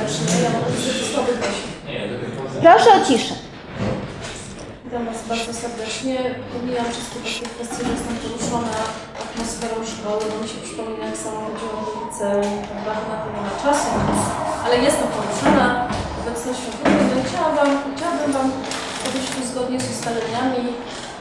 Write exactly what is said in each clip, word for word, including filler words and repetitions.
serdecznie. Ja mogę być słaby gość. Proszę o ciszę. Witam Was bardzo serdecznie. Pomijam wszystkie takie kwestie, że jestem poruszona atmosferą szkoły, bo mi się przypomina, jak sama chodziłam do liceum, tak na to nie ma czasu, ale jestem poruszona obecnością grupy. No i chciałam wam, chciałabym Wam powiedzieć tu zgodnie z ustaleniami e,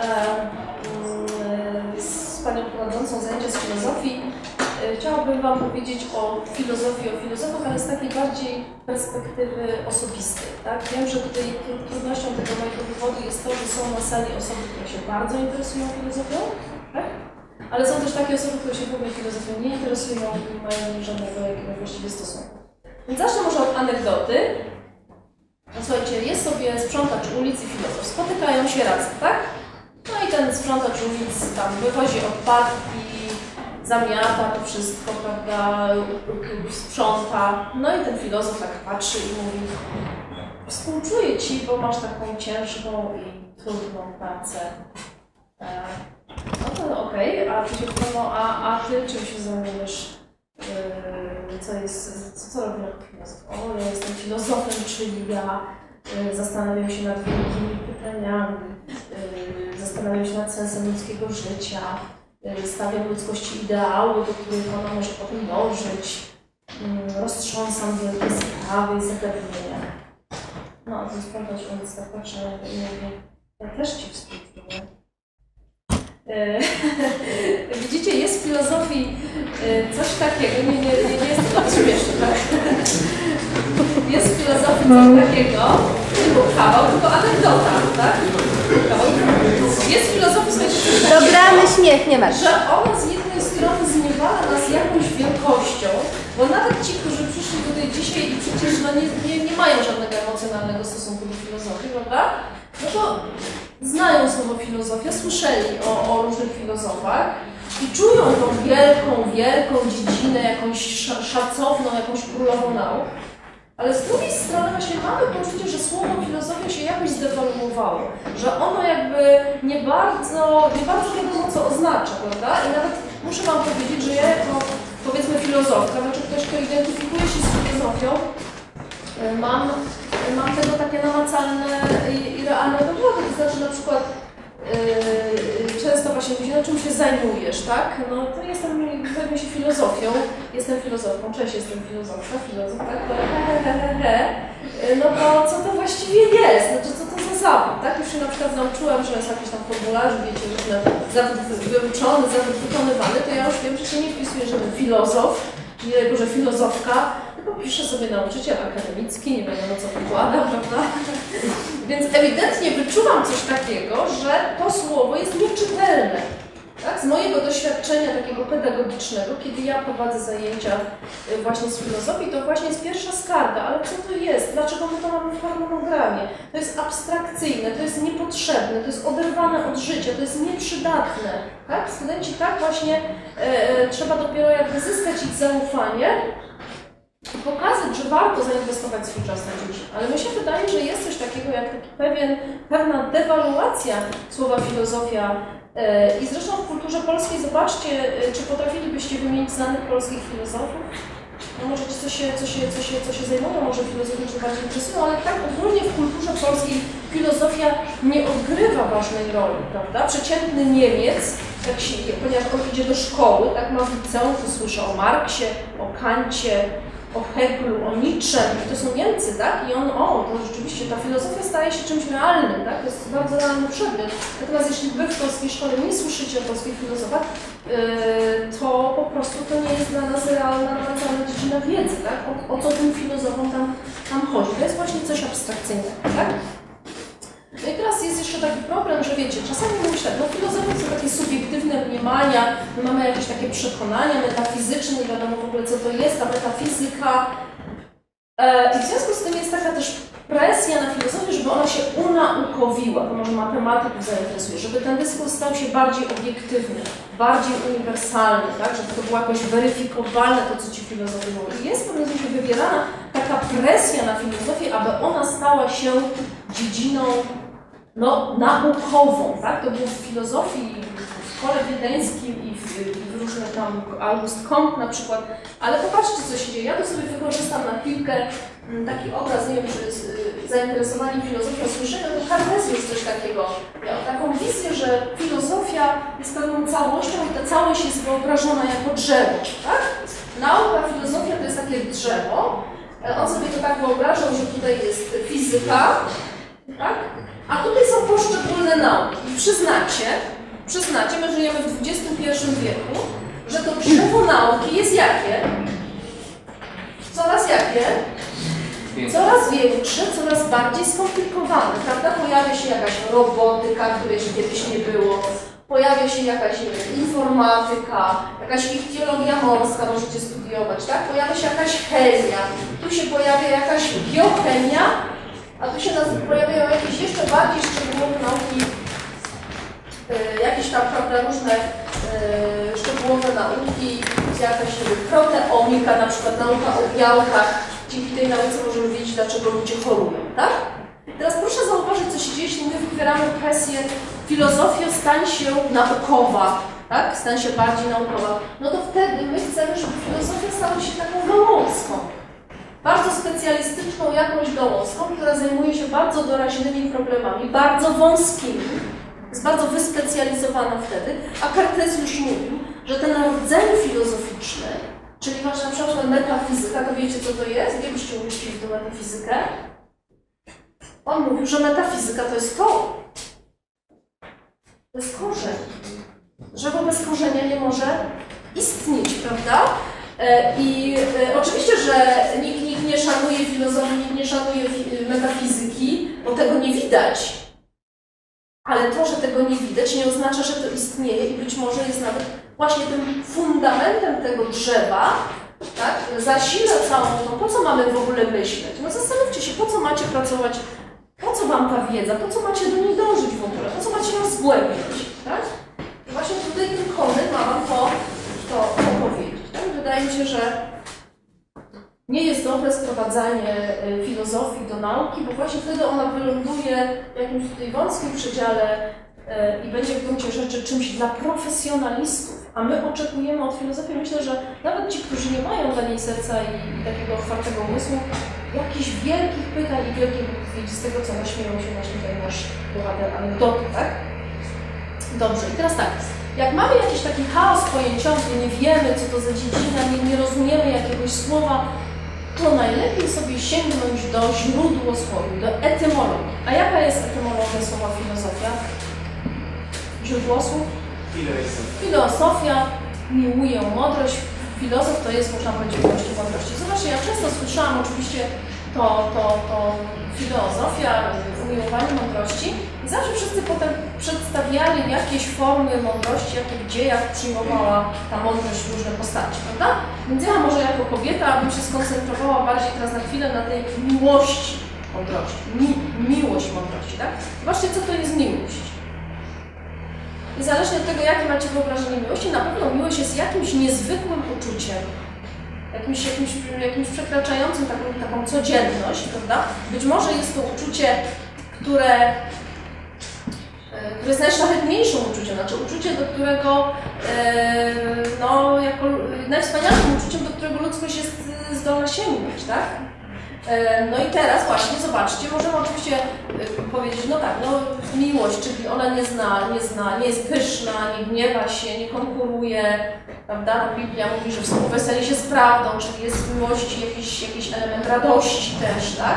z Panią prowadzącą zajęcia z filozofii. E, chciałabym Wam powiedzieć o filozofii, o filozofach, ale z takiej bardziej perspektywy osobistej. Tak? Wiem, że tutaj trudnością tego mojego wywodu jest to, że są na sali osoby, które się bardzo interesują filozofią, tak? Ale są też takie osoby, które się w ogóle filozofią nie interesują i nie mają żadnego jakiegoś właściwie stosunku. Więc zacznę może od anegdoty. No, słuchajcie, jest sobie sprzątacz ulic i filozof. Spotykają się razem, tak? No i ten sprzątacz ulic tam wywozi odpadki, zamiata to wszystko, prawda, sprząta. No i ten filozof tak patrzy i mówi: współczuję Ci, bo masz taką ciężką i trudną pracę. E, no to okej, okay. A ty się no, a, a ty czym się zajmujesz? Yy, co jest, co, co robi jako filozof? O, ja jestem filozofem, czyli ja yy, zastanawiam się nad wielkimi pytaniami, yy, zastanawiam się nad sensem ludzkiego życia, yy, stawiam ludzkości ideały, do których ona może potem dążyć, yy, roztrząsam wielkie sprawy i zagadnienia. No, a to sprawdzać, więc tak patrzę i mówię, ja też Ci współczuję. Widzicie, jest w filozofii coś takiego, nie, nie, nie, nie jest to tak śmieszne, tak? Jest w filozofii coś takiego, nie był kawał, tylko anegdota, tak? Jest w filozofii coś takiego, dobrany śmiech, nie ma. Że ona z jednej strony zniewala nas jakąś wielkością, bo nawet ci, którzy przyszli tutaj dzisiaj i przecież no nie, nie, nie mają żadnego emocjonalnego stosunku do filozofii, prawda? No to znają słowo filozofia, słyszeli o, o różnych filozofach i czują tą wielką, wielką dziedzinę, jakąś szacowną, jakąś królową nauk. Ale z drugiej strony właśnie mamy poczucie, że słowo filozofia się jakoś zdewaluowało, że ono jakby nie bardzo, nie bardzo wiadomo co oznacza, prawda? I nawet muszę Wam powiedzieć, że ja jako, powiedzmy, filozofka, znaczy ktoś, kto identyfikuje się z filozofią, mam Mam tego takie namacalne i, i realne dowody, to znaczy na przykład yy, często właśnie mówi, no czym się zajmujesz, tak? No to jestem, zajmuję się filozofią, jestem filozofką, cześć, jestem filozofka, filozof, tak? To he, he, he, he, he. No to co to właściwie jest? Znaczy co to za zawód, tak? Już się na przykład nauczyłam, że jest jakiś tam formularz, wiecie, różne zawód wyuczony, zawód wykonywany, to ja już wiem, że się nie wpisuje żaden filozof, nie tylko, że filozofka, tylko pisze sobie nauczyciel akademicki, nie wiadomo co wykłada, prawda? Więc ewidentnie wyczuwam coś takiego, że to słowo jest nieczytelne. Tak? Z mojego doświadczenia takiego pedagogicznego, kiedy ja prowadzę zajęcia właśnie z filozofii, to właśnie jest pierwsza skarga, ale co to jest? Dlaczego my to mamy w harmonogramie? To jest abstrakcyjne, to jest niepotrzebne, to jest oderwane od życia, to jest nieprzydatne. Tak? Studenci tak właśnie e, trzeba dopiero jakby zyskać ich zaufanie i pokazać, że warto zainwestować swój czas na dzieci. Ale mi się wydaje, że jest coś takiego jak taki pewien, pewna dewaluacja słowa filozofia. I zresztą w kulturze polskiej, zobaczcie, czy potrafilibyście wymienić znanych polskich filozofów? No może ci, co się, co się, co się, co się zajmują, może filozofią się bardziej interesują, ale tak ogólnie w kulturze polskiej filozofia nie odgrywa ważnej roli, prawda? Przeciętny Niemiec, jak się, ponieważ on idzie do szkoły, tak ma w liceum, to słyszy o Marksie, o Kancie, o Hegelu, o Nietzsche, i to są Niemcy, tak? I on, o, to rzeczywiście ta filozofia staje się czymś realnym, tak? To jest bardzo realny przedmiot. Natomiast jeśli wy w polskiej szkole nie słyszycie o polskich filozofach, yy, to po prostu to nie jest dla nas realna, namacalna dziedzina wiedzy, tak? O, o co tym filozofom tam, tam chodzi. To jest właśnie coś abstrakcyjnego, tak? No i teraz jest jeszcze taki problem, że wiecie, czasami myślę, no filozofie są takie subiektywne mniemania, my mamy jakieś takie przekonania metafizyczne, nie wiadomo w ogóle co to jest ta metafizyka. E, I w związku z tym jest taka też presja na filozofię, żeby ona się unaukowiła, to może matematyków zainteresuje, żeby ten dyskurs stał się bardziej obiektywny, bardziej uniwersalny, tak? Żeby to było jakoś weryfikowalne to, co ci filozofi mówią. I jest w pewnym sensie wywierana taka presja na filozofię, aby ona stała się dziedziną no, naukową, tak? To było w filozofii szkole wiedeńskim i w, w różnych tam, August Comte na przykład, ale popatrzcie, co się dzieje. Ja to sobie wykorzystam na chwilkę taki obraz, nie wiem, czy jest zainteresowani filozofią słyszenia, to Kartezjusz coś takiego miał, taką wizję, że filozofia jest pewną całością i ta całość jest wyobrażona jako drzewo, tak? Nauka, filozofia to jest takie drzewo. On sobie to tak wyobrażał, że tutaj jest fizyka, tak? A tutaj są poszczególne nauki. I przyznacie, przyznacie, my żyjemy w dwudziestym pierwszym wieku, że to drzewo nauki jest jakie? Coraz jakie? Coraz większe, coraz bardziej skomplikowane, prawda? Pojawia się jakaś robotyka, której kiedyś nie było. Pojawia się jakaś nie wiem, informatyka, jakaś ichtiologia morska, możecie studiować, tak? Pojawia się jakaś chemia, tu się pojawia jakaś biochemia, a tu się pojawiają jakieś jeszcze bardziej szczegółowe nauki, yy, jakieś tam, prawda, różne yy, szczegółowe nauki, jakaś yy, proteomika, na przykład nauka o białkach. Dzięki tej nauce możemy wiedzieć, dlaczego ludzie chorują, tak? Teraz proszę zauważyć, co się dzieje, jeśli my wywieramy presję, filozofia stań się naukowa, tak? Stań się bardziej naukowa. No to wtedy my chcemy, żeby filozofia stała się taką gałązką. Bardzo specjalistyczną jakąś gałązką, która zajmuje się bardzo doraźnymi problemami, bardzo wąskimi, jest bardzo wyspecjalizowana wtedy, a Kartezjusz mówił, że ten rodzaj filozoficzny, czyli właśnie na przykład metafizyka, to wiecie, co to jest? Gdzie byście umieścili tę metafizykę? On mówił, że metafizyka to jest to. To jest korzeń. Drzewo bez korzenia nie może istnieć, prawda? I e, oczywiście, że nikt, nikt nie szanuje filozofii, nikt nie szanuje metafizyki, bo tego nie widać. Ale to, że tego nie widać, nie oznacza, że to istnieje i być może jest nawet właśnie tym fundamentem tego drzewa, tak? Zasila całą tą, po co mamy w ogóle myśleć? No zastanówcie się, po co macie pracować, po co wam ta wiedza, po co macie do niej dążyć w ogóle, po co macie ją zgłębiać, tak? I właśnie tutaj ten Konyt ma wam to, to, to powiedzieć. Tak? Wydaje mi się, że nie jest dobre sprowadzanie filozofii do nauki, bo właśnie wtedy ona wyląduje w jakimś tutaj wąskim przedziale i będzie w gruncie rzeczy czymś dla profesjonalistów, a my oczekujemy od filozofii, myślę, że nawet ci, którzy nie mają dla niej serca i, i takiego otwartego umysłu, jakichś wielkich pytań i wielkich odpowiedzi z tego, co naśmieją się właśnie tutaj nasz bohater anegdoty, tak? Dobrze, i teraz tak, jak mamy jakiś taki chaos pojęciowy, nie wiemy, co to za dziedzina, nie, nie rozumiemy jakiegoś słowa, to najlepiej sobie sięgnąć do źródłosłowiu, do etymologii. A jaka jest etymologia słowa filozofia? Źródłosłów? Filozofia miłuje mądrość. Filozof to jest, można powiedzieć, gość mądrości. Zobaczcie, ja często słyszałam oczywiście to, to, to filozofia, umiłowanie mądrości i zawsze wszyscy potem przedstawiali jakieś formy mądrości, jakie w dziejach przyjmowała ta mądrość w różne postaci, prawda? Więc ja może jako kobieta bym się skoncentrowała bardziej teraz na chwilę na tej miłości mądrości, Mi, miłość mądrości, tak? Zobaczcie, co to jest miłość. Niezależnie od tego, jakie macie wyobrażenie miłości, na pewno miłość jest jakimś niezwykłym uczuciem, jakimś, jakimś, jakimś przekraczającym taką, taką codzienność, prawda? Być może jest to uczucie, które, które jest najszlachetniejszym uczuciem, znaczy uczucie, do którego, no, jako najwspanialszym uczuciem, do którego ludzkość jest zdolna sięgnąć, tak? No i teraz właśnie, zobaczcie, możemy oczywiście powiedzieć, no tak, no miłość, czyli ona nie zna, nie zna, nie jest pyszna, nie gniewa się, nie konkuruje, prawda? Biblia mówi, że współweseli się z prawdą, czyli jest w miłości jakiś, jakiś element radości też, tak?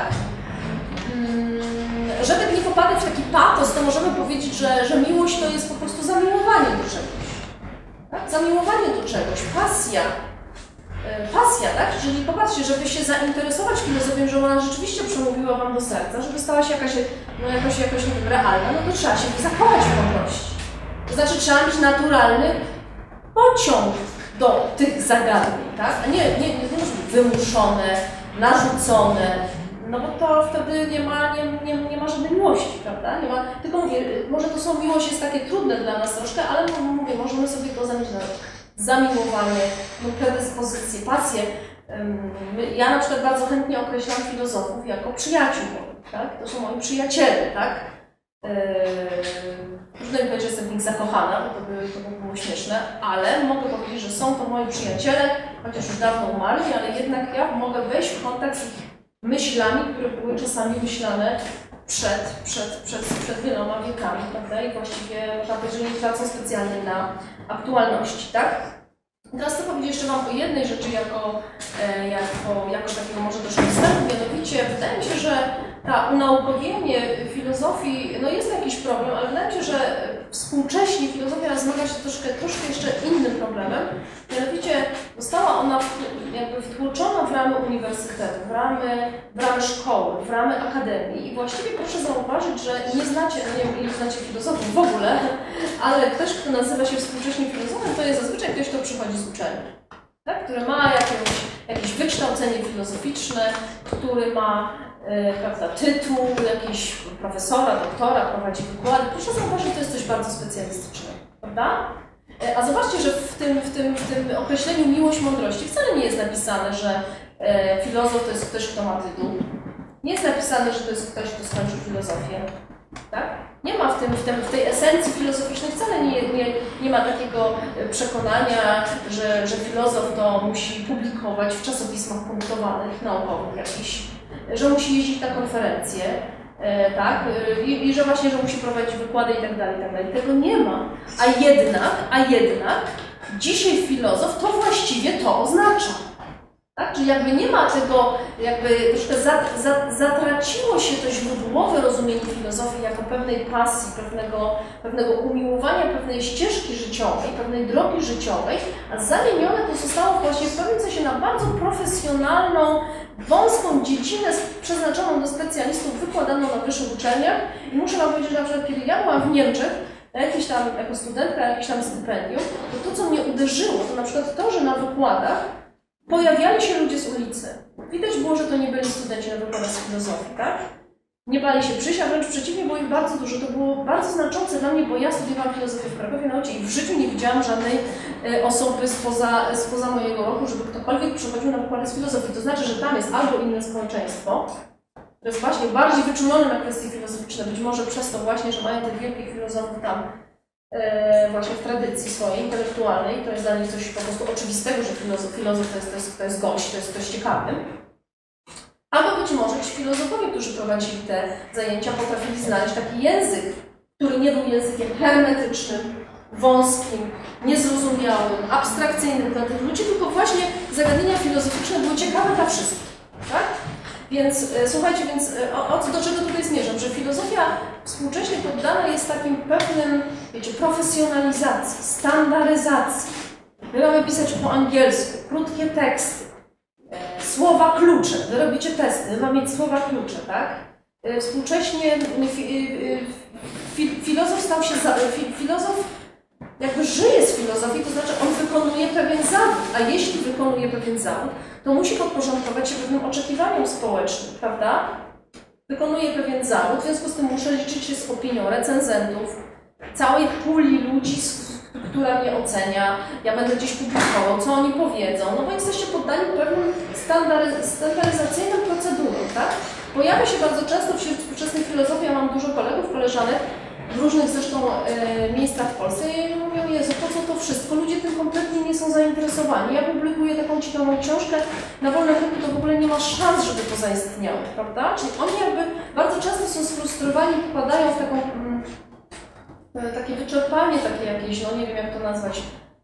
Żeby nie popadać w taki patos, to możemy powiedzieć, że, że miłość to jest po prostu zamiłowanie do czegoś, tak? Zamiłowanie do czegoś, pasja. Pasja, tak? Czyli popatrzcie, żeby się zainteresować filozofią, że ona rzeczywiście przemówiła wam do serca, żeby stała się jakaś, no jakoś, jakoś nie wiem, realna, no to trzeba się zakochać w mądrości. To znaczy trzeba mieć naturalny pociąg do tych zagadnień, tak? A nie, nie, nie może być wymuszone, narzucone, no bo to wtedy nie ma, nie, nie, nie ma żadnej miłości, prawda? Nie ma, tylko mówię, może to słowo miłość jest takie trudne dla nas troszkę, ale mówię, możemy sobie go zamienić na zamiłowanie, predyspozycje, pasję. Ja na przykład bardzo chętnie określam filozofów jako przyjaciół, tak? To są moi przyjaciele, tak? Trudno mi powiedzieć, że jestem w nich zakochana, bo to by, to by było śmieszne, ale mogę powiedzieć, że są to moi przyjaciele, chociaż już dawno umarli, ale jednak ja mogę wejść w kontakt z ich myślami, które były czasami myślane przed, przed, przed, przed wieloma wiekami, prawda? I właściwie można powiedzieć, że nie tracą specjalnie na aktualności, tak? Teraz chcę powiedzieć jeszcze Wam o jednej rzeczy jako, jako, jako takiego może troszkę wstępu, mianowicie wydaje mi się, że ta unaukowienie filozofii, no jest jakiś problem, ale wydaje mi się, że współcześnie filozofia zmaga się troszkę, troszkę jeszcze innym problemem. Mianowicie została ona jakby wtłoczona w ramy uniwersytetu, w ramy, w ramy szkoły, w ramy akademii i właściwie proszę zauważyć, że nie znacie, nie wiem ile znacie filozofów w ogóle, ale ktoś, kto nazywa się współcześnie filozofem, to jest zazwyczaj ktoś, kto przychodzi z uczelni, tak? Który ma jakieś, jakieś wykształcenie filozoficzne, który ma e, prawda, tytuł jakiś profesora, doktora, prowadzi wykłady. Proszę zauważyć, że to jest coś bardzo specjalistycznego, prawda? E, a zobaczcie, że w tym, w, tym, w tym określeniu miłość mądrości wcale nie jest napisane, że e, filozof to jest ktoś, kto ma tytuł. Nie jest napisane, że to jest ktoś, kto skończył filozofię. Tak? Nie ma w, tym, w, tym, w tej esencji filozoficznej wcale nie, nie, nie ma takiego przekonania, że, że filozof to musi publikować w czasopismach punktowanych, naukowych jakichś, że musi jeździć na konferencje, e, tak? I, I że właśnie, że musi prowadzić wykłady i tak dalej, i tak dalej. Tego nie ma. A jednak, a jednak dzisiaj filozof to właściwie to oznacza. Tak? Czyli jakby nie ma tego, jakby troszkę zat, zat, zatraciło się to źródłowe rozumienie filozofii jako pewnej pasji, pewnego, pewnego umiłowania, pewnej ścieżki życiowej, pewnej drogi życiowej, a zamienione to zostało właśnie w pewnym sensie na bardzo profesjonalną, wąską dziedzinę przeznaczoną do specjalistów, wykładaną na wyższych uczelniach. I muszę Wam powiedzieć, że na przykład kiedy ja byłam w Niemczech, jakieś tam, jako studentka, jakieś tam stypendium, to to, co mnie uderzyło, to na przykład to, że na wykładach pojawiali się ludzie z ulicy. Widać było, że to nie byli studenci na wykładach z filozofii, tak? Nie bali się przyjść, a wręcz przeciwnie, było ich bardzo dużo. To było bardzo znaczące dla mnie, bo ja studiowałam filozofię w Krakowie na i w życiu nie widziałam żadnej osoby spoza, spoza mojego roku, żeby ktokolwiek przychodził na wykłady z filozofii. To znaczy, że tam jest albo inne społeczeństwo, które jest właśnie bardziej wyczulone na kwestie filozoficzne, być może przez to właśnie, że mają tych wielkich filozofów tam E, właśnie w tradycji swojej, intelektualnej, to jest dla nich coś po prostu oczywistego, że filozof, filozof to, jest, to, jest, to jest gość, to jest ktoś ciekawy. Albo być może ci filozofowie, którzy prowadzili te zajęcia, potrafili znaleźć taki język, który nie był językiem hermetycznym, wąskim, niezrozumiałym, abstrakcyjnym dla tych ludzi, tylko właśnie zagadnienia filozoficzne były ciekawe dla wszystkich. Tak? Więc e, słuchajcie, więc e, o, o, do czego tutaj zmierzam? Że filozofia współcześnie poddana jest takim pewnym, wiecie, profesjonalizacji, standaryzacji. My mamy pisać po angielsku, krótkie teksty, e, słowa klucze. Wy robicie testy, wy mamy mieć słowa klucze, tak? E, współcześnie fi, fi, filozof stał się, za, fi, filozof jakby żyje z filozofii, to znaczy on wykonuje pewien zawód, a jeśli wykonuje pewien zawód, to musi podporządkować się pewnym oczekiwaniom społecznym, prawda? Wykonuje pewien zawód, w związku z tym muszę liczyć się z opinią recenzentów, całej puli ludzi, która mnie ocenia, ja będę gdzieś publikował, co oni powiedzą, no bo jesteście poddani pewnym standary, standaryzacyjnym procedurom, tak? Pojawia się bardzo często wśród współczesnej filozofii, ja mam dużo kolegów, koleżanek, w różnych zresztą e, miejscach w Polsce i mówią, Jezu, po co to wszystko? Ludzie tym kompletnie nie są zainteresowani. Ja publikuję taką ciekawą książkę, na wolnym rynku to w ogóle nie ma szans, żeby to zaistniało, prawda? Czyli oni jakby bardzo często są sfrustrowani, popadają w taką, mm, takie wyczerpanie takie jakieś, no nie wiem jak to nazwać,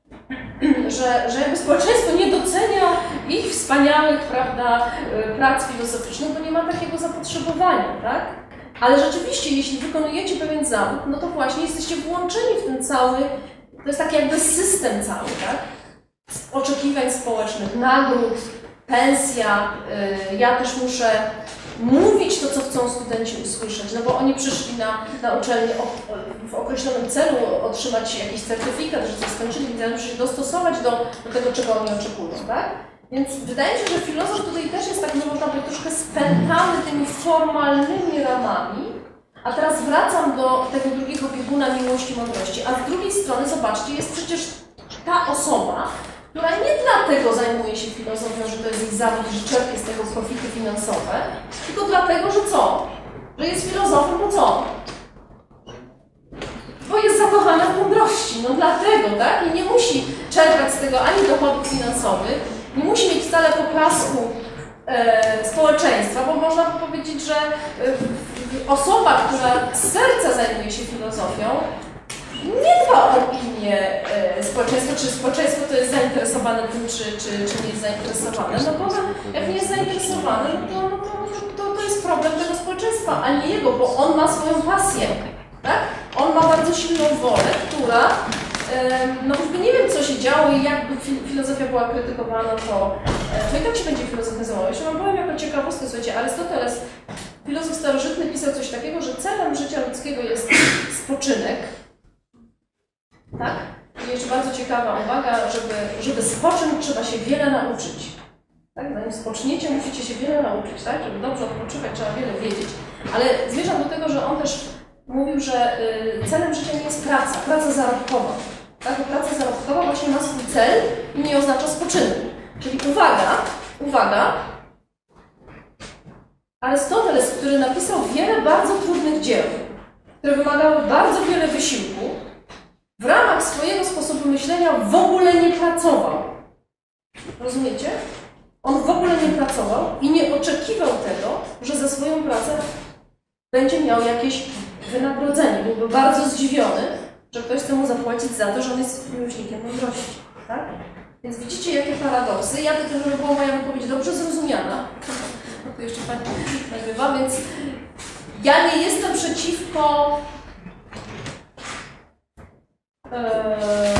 że, że jakby społeczeństwo nie docenia ich wspaniałych, prawda, prac filozoficznych, bo nie ma takiego zapotrzebowania, tak? Ale rzeczywiście, jeśli wykonujecie pewien zawód, no to właśnie jesteście włączeni w ten cały, to jest taki jakby system cały, tak? Oczekiwań społecznych, nagród, pensja, yy, ja też muszę mówić to, co chcą studenci usłyszeć, no bo oni przyszli na, na uczelnię o, w określonym celu otrzymać jakiś certyfikat, że coś skończyli, więc muszę się dostosować do, do tego, czego oni oczekują, tak? Więc wydaje mi się, że filozof tutaj też jest tak, no można powiedzieć, troszkę spętany tymi formalnymi ramami, a teraz wracam do tego drugiego bieguna miłości, mądrości, a z drugiej strony, zobaczcie, jest przecież ta osoba, która nie dlatego zajmuje się filozofią, że to jest ich zawód, że czerpie z tego profity finansowe, tylko dlatego, że co? Że jest filozofem, bo co? bo jest zakochana w mądrości. No dlatego, tak? I nie musi czerpać z tego ani dochodów finansowych, nie musi mieć wcale poklasku e, społeczeństwa, bo można powiedzieć, że e, osoba, która z serca zajmuje się filozofią, nie dba o opinię e, społeczeństwa, czy społeczeństwo to jest zainteresowane tym, czy, czy, czy nie jest zainteresowane. No bo jak nie jest zainteresowane, no to, no to, to, to jest problem tego społeczeństwa, a nie jego, bo on ma swoją pasję. Tak? On ma bardzo silną wolę, która, no choćby nie wiem, co się działo i jakby filozofia była krytykowana, to, to i tak się będzie filozofezowało. Jeszcze wam powiem jako ciekawostkę, słuchajcie, Arystoteles, filozof starożytny, pisał coś takiego, że celem życia ludzkiego jest spoczynek. Tak? I jeszcze bardzo ciekawa uwaga, żeby, żeby spocząć, trzeba się wiele nauczyć. Tak? Zanim spoczniecie, musicie się wiele nauczyć, tak? Żeby dobrze odpoczywać, trzeba wiele wiedzieć. Ale zmierzam do tego, że on też mówił, że y, celem życia nie jest praca, praca zarobkowa. Tak? Bo praca zarobkowa właśnie ma swój cel i nie oznacza spoczynku. Czyli uwaga, uwaga, Arystoteles, który napisał wiele bardzo trudnych dzieł, które wymagały bardzo wiele wysiłku, w ramach swojego sposobu myślenia w ogóle nie pracował. Rozumiecie? On w ogóle nie pracował i nie oczekiwał tego, że za swoją pracę będzie miał jakieś wynagrodzenie. Byłby bardzo zdziwiony, że ktoś chce mu zapłacić za to, że on jest miłośnikiem mądrości. Tak? Więc widzicie, jakie paradoksy. Ja to też, żeby była moja wypowiedź dobrze zrozumiana. No to jeszcze pani nagrywa, więc ja nie jestem przeciwko e,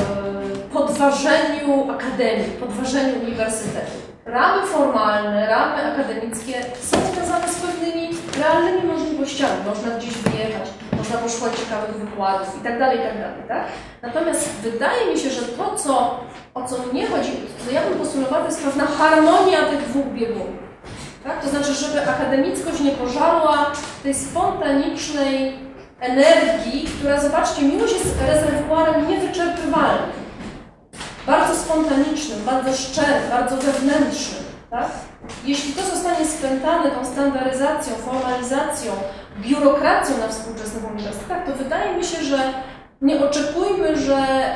podważeniu akademii, podważeniu uniwersytetu. Ramy formalne, ramy akademickie są związane z pewnymi realnymi możliwościami. Można gdzieś wyjechać, można posłuchać ciekawych wykładów itd., itd., tak? Natomiast wydaje mi się, że to, co, o co mnie chodzi, to ja bym postulowała, to jest pewna harmonia tych dwóch biegunów. Tak? To znaczy, żeby akademickość nie pożarła tej spontanicznej energii, która, zobaczcie, miłość jest rezerwuarem niewyczerpywalnym. Bardzo spontanicznym, bardzo szczerym, bardzo wewnętrznym. Tak? Jeśli to zostanie spętane tą standaryzacją, formalizacją, biurokracją na współczesnych uniwersytetach, to wydaje mi się, że nie oczekujmy, że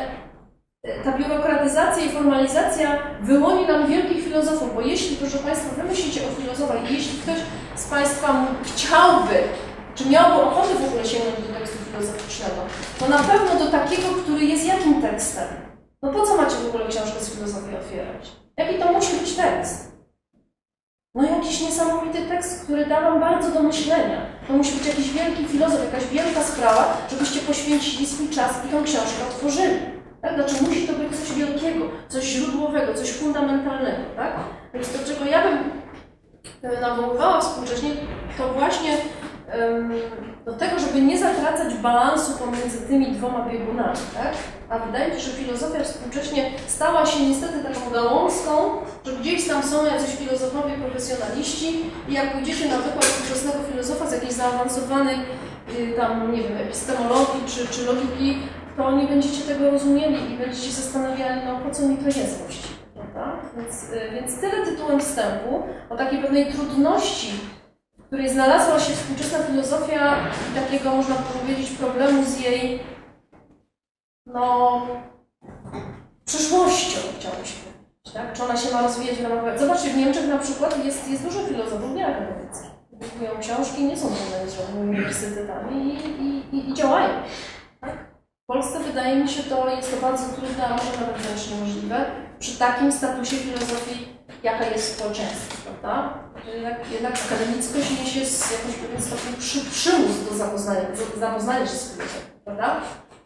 ta biurokratyzacja i formalizacja wyłoni nam wielkich filozofów, bo jeśli, proszę Państwa, wy myślicie o filozofach i jeśli ktoś z Państwa chciałby, czy miałby ochotę w ogóle sięgnąć do tekstu filozoficznego, to na pewno do takiego, który jest jakim tekstem? No po co macie w ogóle książkę z filozofii otwierać? Jaki to musi być tekst? No jakiś niesamowity tekst, który da wam bardzo do myślenia. To musi być jakiś wielki filozof, jakaś wielka sprawa, żebyście poświęcili swój czas i tą książkę otworzyli. Tak? Znaczy musi to być coś wielkiego, coś źródłowego, coś fundamentalnego. Tak? Więc do czego ja bym nawoływała współcześnie, to właśnie um, do tego, żeby nie zatracać balansu pomiędzy tymi dwoma biegunami. Tak? A wydaje mi się, że filozofia współcześnie stała się niestety taką gałązką, że gdzieś tam są jacyś filozofowie, profesjonaliści i jak pójdziecie na wykład współczesnego filozofa z jakiejś zaawansowanej tam, nie wiem, epistemologii czy, czy logiki, to nie będziecie tego rozumieli i będziecie się zastanawiali, no po co mi to jest właściwie, prawda? Więc, więc tyle tytułem wstępu o takiej pewnej trudności, w której znalazła się współczesna filozofia i takiego, można powiedzieć, problemu z jej no, przyszłością, chciałobyśmy powiedzieć, tak? Czy ona się ma rozwijać w ramach... Zobaczcie, w Niemczech na przykład jest, jest dużo filozofów nieakademickich. Publikują książki, nie są związane z żadnymi uniwersytetami i, i, i, i działają. Tak? W Polsce wydaje mi się, to jest to bardzo trudne, a może nawet wręcz niemożliwe, przy takim statusie filozofii, jaka jest w społeczeństwie, prawda? Jednak, jednak akademickość niesie z jakimś pewien stopniu przy, przymus do zapoznania, do zapoznania się z filozofią, prawda?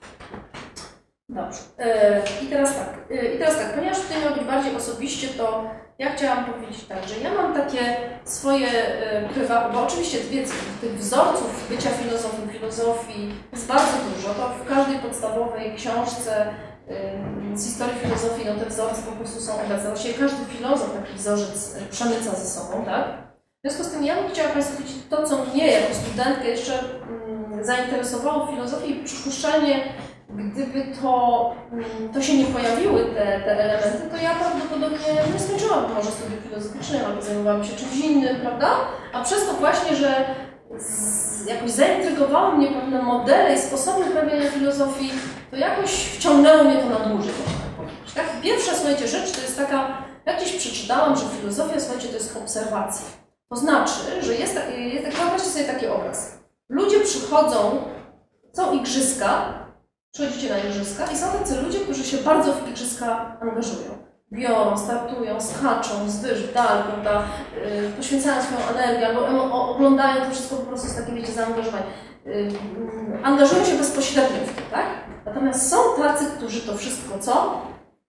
Dobrze. Yy, I teraz tak, yy, i teraz tak, ponieważ tutaj miał być bardziej osobiście, to ja chciałam powiedzieć tak, że ja mam takie swoje yy, prywatne, bo oczywiście wiecie, tych wzorców bycia filozofem, filozofii jest bardzo dużo, to w każdej podstawowej książce yy, z historii filozofii, no te wzorce po prostu są obecne. Właściwie każdy filozof taki wzorzec yy, przemyca ze sobą, tak? W związku z tym ja bym chciała Państwu powiedzieć to, co mnie jako studentkę jeszcze yy, zainteresowało w filozofii i przypuszczalnie gdyby to, to się nie pojawiły te, te elementy, to ja prawdopodobnie nie skończyłabym może studiów filozoficznych albo zajmowałabym się czymś innym, prawda? A przez to właśnie, że z, jakoś zaintrygowały mnie pewne modele i sposoby uprawiania filozofii, to jakoś wciągnęło mnie to na dłużej, można tak powiedzieć. Tak? Pierwsza, słuchajcie, rzecz to jest taka, jak gdzieś przeczytałam, że filozofia, słuchajcie, to jest obserwacja. To znaczy, że jest, jest wyobraźcie sobie taki obraz. Ludzie przychodzą, są igrzyska, przychodzicie na igrzyska i są tacy ludzie, którzy się bardzo w igrzyska angażują. Biorą, startują, skaczą, wzwyż, w dal, prawda, yy, poświęcają swoją energię, albo oglądają to wszystko po prostu z takim, wiecie, zaangażowaniem. Yy, angażują się bezpośrednio w to, tak? Natomiast są tacy, którzy to wszystko, co?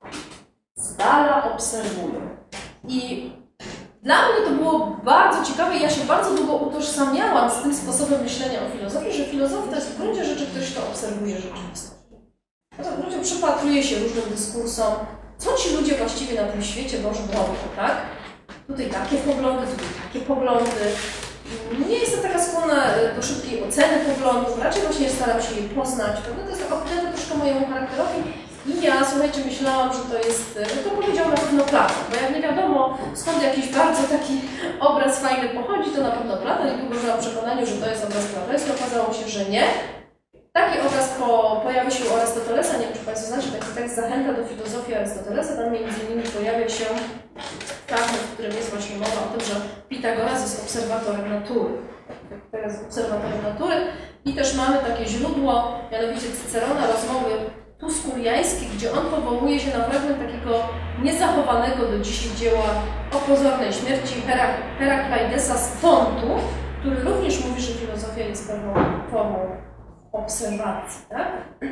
Z dala obserwują. I dla mnie to było bardzo ciekawe i ja się bardzo długo utożsamiałam z tym sposobem myślenia o filozofii, że filozofia to jest w gruncie rzeczy ktoś, kto obserwuje rzeczywistość. W gruncie przypatruje się różnym dyskursom, co ci ludzie właściwie na tym świecie Bożym robią, tak? Tutaj takie poglądy, tutaj takie poglądy. Nie jestem taka skłonna do szybkiej oceny poglądów, raczej właśnie staram się je poznać, prawda? To jest taka wtedy troszkę mojemu charakterowi. I ja, słuchajcie, myślałam, że to jest, że to powiedział na pewno Platon, bo jak nie wiadomo skąd jakiś bardzo taki obraz fajny pochodzi, to na pewno Platon i długo żyłam w przekonaniu, że to jest obraz platoński, okazało się, że nie. Taki obraz po, pojawia się u Arystotelesa, nie wiem, czy Państwo znacie, taki tekst Zachęta do filozofii Arystotelesa, tam między innymi pojawia się fragment, w którym jest właśnie mowa o tym, że Pitagoras jest obserwatorem natury. Teraz jest obserwatorem natury i też mamy takie źródło, mianowicie Cycerona, rozmowy tuskuriańskie, gdzie on powołuje się na fragment takiego niezachowanego do dzisiaj dzieła o pozornej śmierci Herak Heraklaidesa z Pontu, który również mówi, że filozofia jest pewną formą obserwacji. Tak?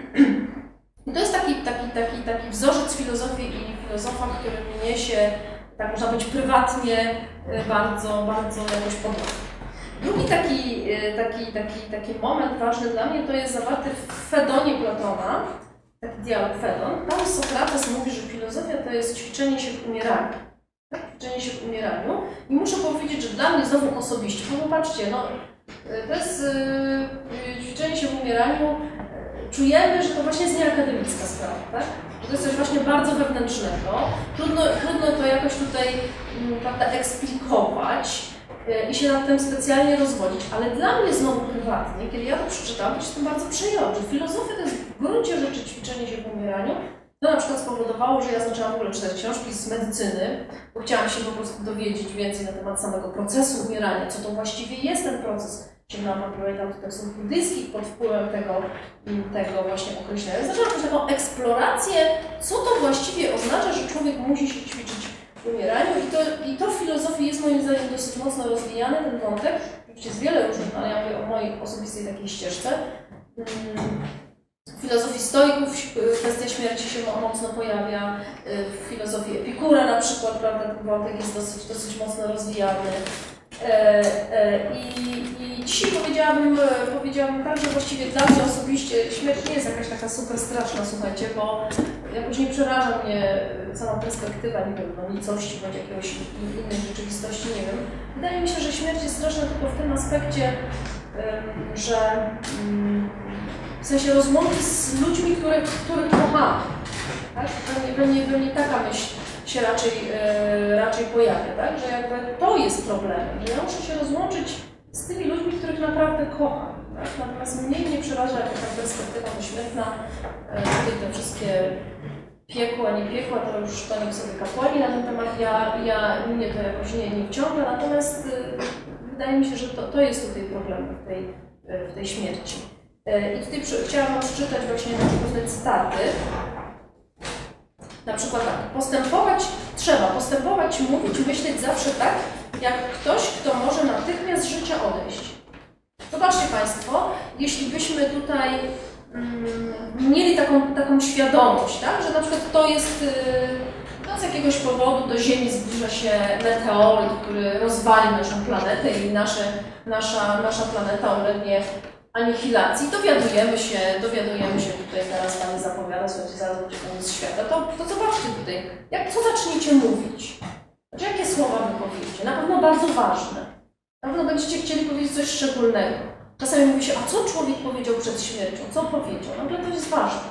I to jest taki, taki, taki, taki wzorzec filozofii i filozofa, który mnie się, tak można być prywatnie, bardzo, bardzo jakoś podoba. Drugi taki, taki, taki, taki moment ważny dla mnie to jest zawarty w Fedonie Platona, taki dialog Fedon. Tam Sokrates mówi, że filozofia to jest ćwiczenie się w umieraniu. Tak? Ćwiczenie się w umieraniu. I muszę powiedzieć, że dla mnie znowu osobiście, bo popatrzcie, no, to jest yy, ćwiczenie się w umieraniu. Czujemy, że to właśnie jest nieakademicka sprawa, tak? Że to jest coś właśnie bardzo wewnętrznego. Trudno, trudno to jakoś tutaj yy, prawda, eksplikować i się nad tym specjalnie rozwodzić, ale dla mnie znowu prywatnie, kiedy ja to przeczytałam, to się tym bardzo przejęłam, że filozofia to jest w gruncie rzeczy ćwiczenie się w umieraniu. To na przykład spowodowało, że ja zaczęłam w ogóle czytać książki z medycyny, bo chciałam się po prostu dowiedzieć więcej na temat samego procesu umierania, co to właściwie jest ten proces. Sięgnęłam, pamiętam, do tekstów buddyjskich pod wpływem tego, tego właśnie określenia. Zaczęłam też taką eksplorację, co to właściwie oznacza, że człowiek musi się ćwiczyć w umieraniu i to, i to w filozofii jest moim zdaniem dosyć mocno rozwijany, ten wątek. Oczywiście jest wiele różnych, ale ja mówię o mojej osobistej takiej ścieżce. W filozofii stoików kwestia śmierci się mocno pojawia, w filozofii Epikura na przykład, prawda, ten wątek jest dosyć, dosyć mocno rozwijany. I, i dzisiaj powiedziałabym, powiedziałabym tak, że właściwie dla mnie osobiście śmierć nie jest jakaś taka super straszna, słuchajcie, bo jakoś nie przeraża mnie cała perspektywa, nie wiem, no, nicości bądź jakiejś innej rzeczywistości, nie wiem. Wydaje mi się, że śmierć jest straszna tylko w tym aspekcie, że w sensie rozłąki z ludźmi, których, których kochamy. Tak? Pewnie, pewnie, pewnie taka myśl się raczej, e, raczej pojawia, tak? Że jakby to jest problemem, że ja muszę się rozłączyć z tymi ludźmi, których naprawdę kocham. Tak? Natomiast mnie nie przeraża jaka perspektywa pośmiertna, e, tutaj te wszystkie piekła, nie piekła, to już to niech sobie kapłani na ten temat, ja, ja mnie to jakoś nie, nie wciąga, natomiast e, wydaje mi się, że to, to jest tutaj problem w tej, w tej śmierci. E, I tutaj przy, chciałam wam przeczytać właśnie pewne cytaty. Na przykład tak, postępować trzeba, postępować, mówić, myśleć zawsze tak, jak ktoś, kto może natychmiast z życia odejść. Zobaczcie Państwo, jeśli byśmy tutaj mm, mieli taką, taką świadomość, tak, że na przykład to jest, yy, no z jakiegoś powodu do Ziemi zbliża się meteoryt, który rozwali naszą planetę i nasze, nasza, nasza planeta ulegnie anihilacji, dowiadujemy się, dowiadujemy się tutaj, teraz Pani zapowiada, słuchajcie, zaraz będzie koniec świata, to, to zobaczcie tutaj, jak, co zaczniecie mówić? Znaczy, jakie słowa wypowiecie? Na pewno bardzo ważne. Na pewno będziecie chcieli powiedzieć coś szczególnego. Czasami mówi się, a co człowiek powiedział przed śmiercią? Co powiedział? Nagle to jest ważne.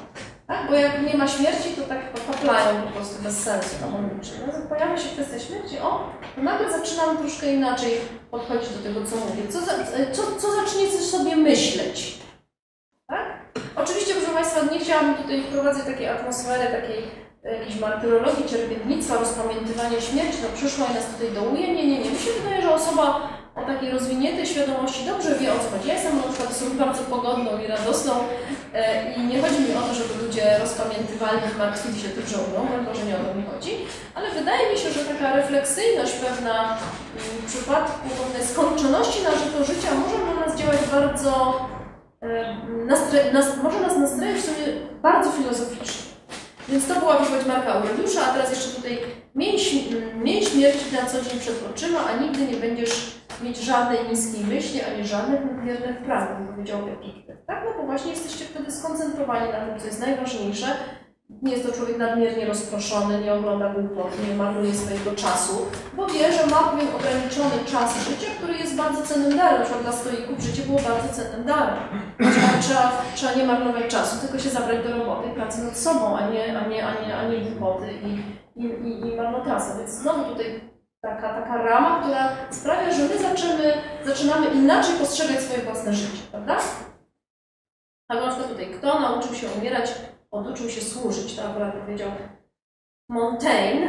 Tak? Bo jak nie ma śmierci, to tak popaplają po prostu bez sensu hamowniczy. No, jak pojawia się kwestia śmierci, o, to nagle zaczynam troszkę inaczej podchodzić do tego, co mówię. Co, za, co, co zaczniecie sobie myśleć? Tak? Oczywiście, proszę Państwa, nie chciałabym tutaj wprowadzać takiej atmosfery, takiej jakiejś martyrologii, cierpiętnictwa, rozpamiętywania śmierci, no przyszła i nas tutaj dołuje. Nie, nie, nie. Mi się wydaje, że osoba o takiej rozwiniętej świadomości dobrze wie, o co chodzi. Ja jestem na przykład osobą bardzo pogodną i radosną e, i nie chodzi mi o to, żeby ludzie rozpamiętywali, martwili się tym, że umrą, bo że nie o to mi chodzi, ale wydaje mi się, że taka refleksyjność pewna w przypadku pewnej skończoności naszego życia może na nas działać bardzo, e, nastre, nas, może nas nastrajać w sobie bardzo filozoficznie. Więc to była wypowiedź Marka Aureliusza, a teraz jeszcze tutaj miej, miej śmierć na co dzień przed oczyma, a nigdy nie będziesz mieć żadnej niskiej myśli, ani żadnych nadmiernych pragnień, powiedział Epiktet. Tak? No bo właśnie jesteście wtedy skoncentrowani na tym, co jest najważniejsze. Nie jest to człowiek nadmiernie rozproszony, nie ogląda głupot, nie marnuje swojego czasu, bo wie, że ma pewien ograniczony czas życia, który jest bardzo cennym darem. Na przykład dla stoików życie było bardzo cennym darem. Trzeba, trzeba, trzeba nie marnować czasu, tylko się zabrać do roboty i pracy nad sobą, a nie, a nie, a nie, a nie głupoty i, i, i, i marnotrawstwa. Więc znowu tutaj taka, taka rama, która sprawia, że my zaczynamy, zaczynamy inaczej postrzegać swoje własne życie, prawda? Tak na przykład tutaj, kto nauczył się umierać, oduczył się służyć, to akurat powiedział Montaigne.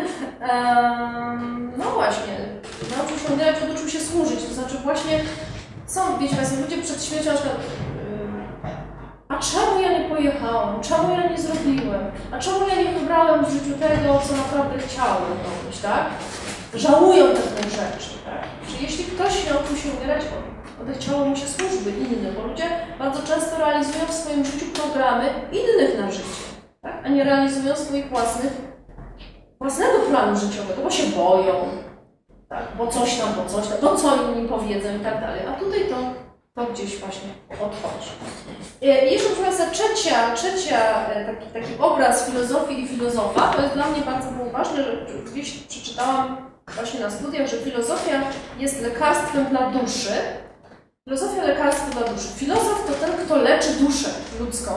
Um, no właśnie, nauczył się umierać, oduczył się służyć, to znaczy właśnie są, wiecie Państwo, ludzie przed śmiercią na przykład, yy, a czemu ja nie pojechałem, czemu ja nie zrobiłem, a czemu ja nie wybrałem w życiu tego, co naprawdę chciałem robić, tak? Żałują pewnych rzeczy, tak? Że jeśli ktoś nauczył się umierać, odechciało mu się służby innym, bo ludzie bardzo często realizują w swoim życiu programy innych na życie, tak? A nie realizują swoich własnych, własnego planu życiowego, bo się boją, tak? Bo coś tam, bo coś tam, bo co inni powiedzą i tak dalej. A tutaj to, to gdzieś właśnie odchodzi. I jeszcze, proszę Państwa, trzecia, trzecia taki, taki obraz filozofii i filozofa, to jest dla mnie bardzo było ważne, że gdzieś przeczytałam właśnie na studiach, że filozofia jest lekarstwem dla duszy. Filozofia lekarstwo dla duszy. Filozof to ten, kto leczy duszę ludzką.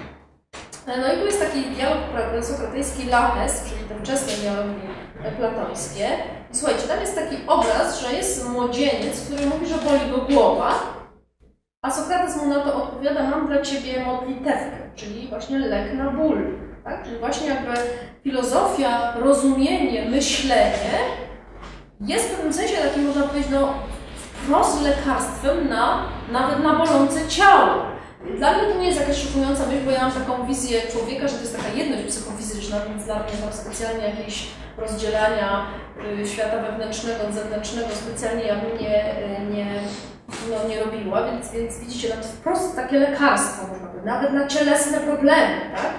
No i tu jest taki dialog sokratejski Laches, czyli te wczesne dialogi platońskie. I słuchajcie, tam jest taki obraz, że jest młodzieniec, który mówi, że boli go głowa, a Sokrates mu na to odpowiada, mam dla ciebie modlitewkę, czyli właśnie lek na ból. Tak? Czyli właśnie jakby filozofia, rozumienie, myślenie jest w pewnym sensie takim, można powiedzieć, no, wprost lekarstwem na, nawet na bolące ciało. Dla mnie to nie jest jakaś szokująca myśl, bo ja mam taką wizję człowieka, że to jest taka jedność psychofizyczna, więc dla mnie tam specjalnie jakieś rozdzielania y, świata wewnętrznego od zewnętrznego specjalnie ja bym nie, y, nie, no, nie robiła, więc, więc widzicie, no to wprost takie lekarstwo, można powiedzieć, nawet na cielesne problemy, tak?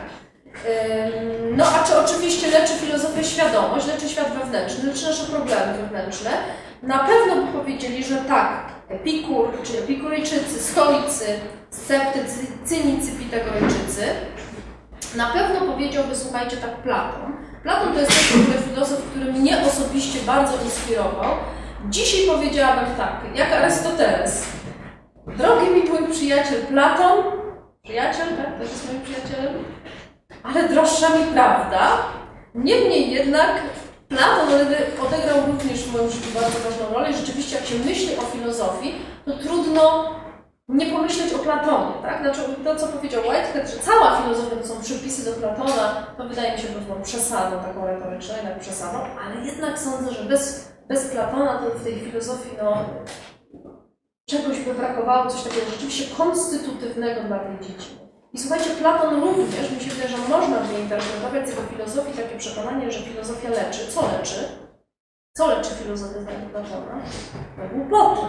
No a czy oczywiście leczy filozofia świadomość, leczy świat wewnętrzny, leczy nasze problemy wewnętrzne. Na pewno by powiedzieli, że tak, Epikur, czy Epikurejczycy, stoicy, sceptycy, cynicy, pitagorejczycy, na pewno powiedziałby, słuchajcie, tak Platon. Platon to jest taki filozof, który mnie osobiście bardzo inspirował. Dzisiaj powiedziałabym tak, jak Arystoteles. Drogi mi mój przyjaciel Platon, przyjaciel, tak, też jest moim przyjacielem, ale droższa mi prawda. Niemniej jednak Platon odegrał również w moim życiu bardzo ważną rolę i rzeczywiście jak się myśli o filozofii, to trudno nie pomyśleć o Platonie, tak? Znaczy to, co powiedział Whitehead, że cała filozofia to są przypisy do Platona, to wydaje mi się pewną przesadą taką retoryczną, jednak przesadą, ale jednak sądzę, że bez, bez Platona to w tej filozofii no, czegoś by brakowało, coś takiego rzeczywiście konstytutywnego dla tej dziedziny. I słuchajcie, Platon również, mi się wydaje, że można wyinterpretować z jego filozofii takie przekonanie, że filozofia leczy. Co leczy? Co leczy filozofia zdaniem Platona? No, głupoty.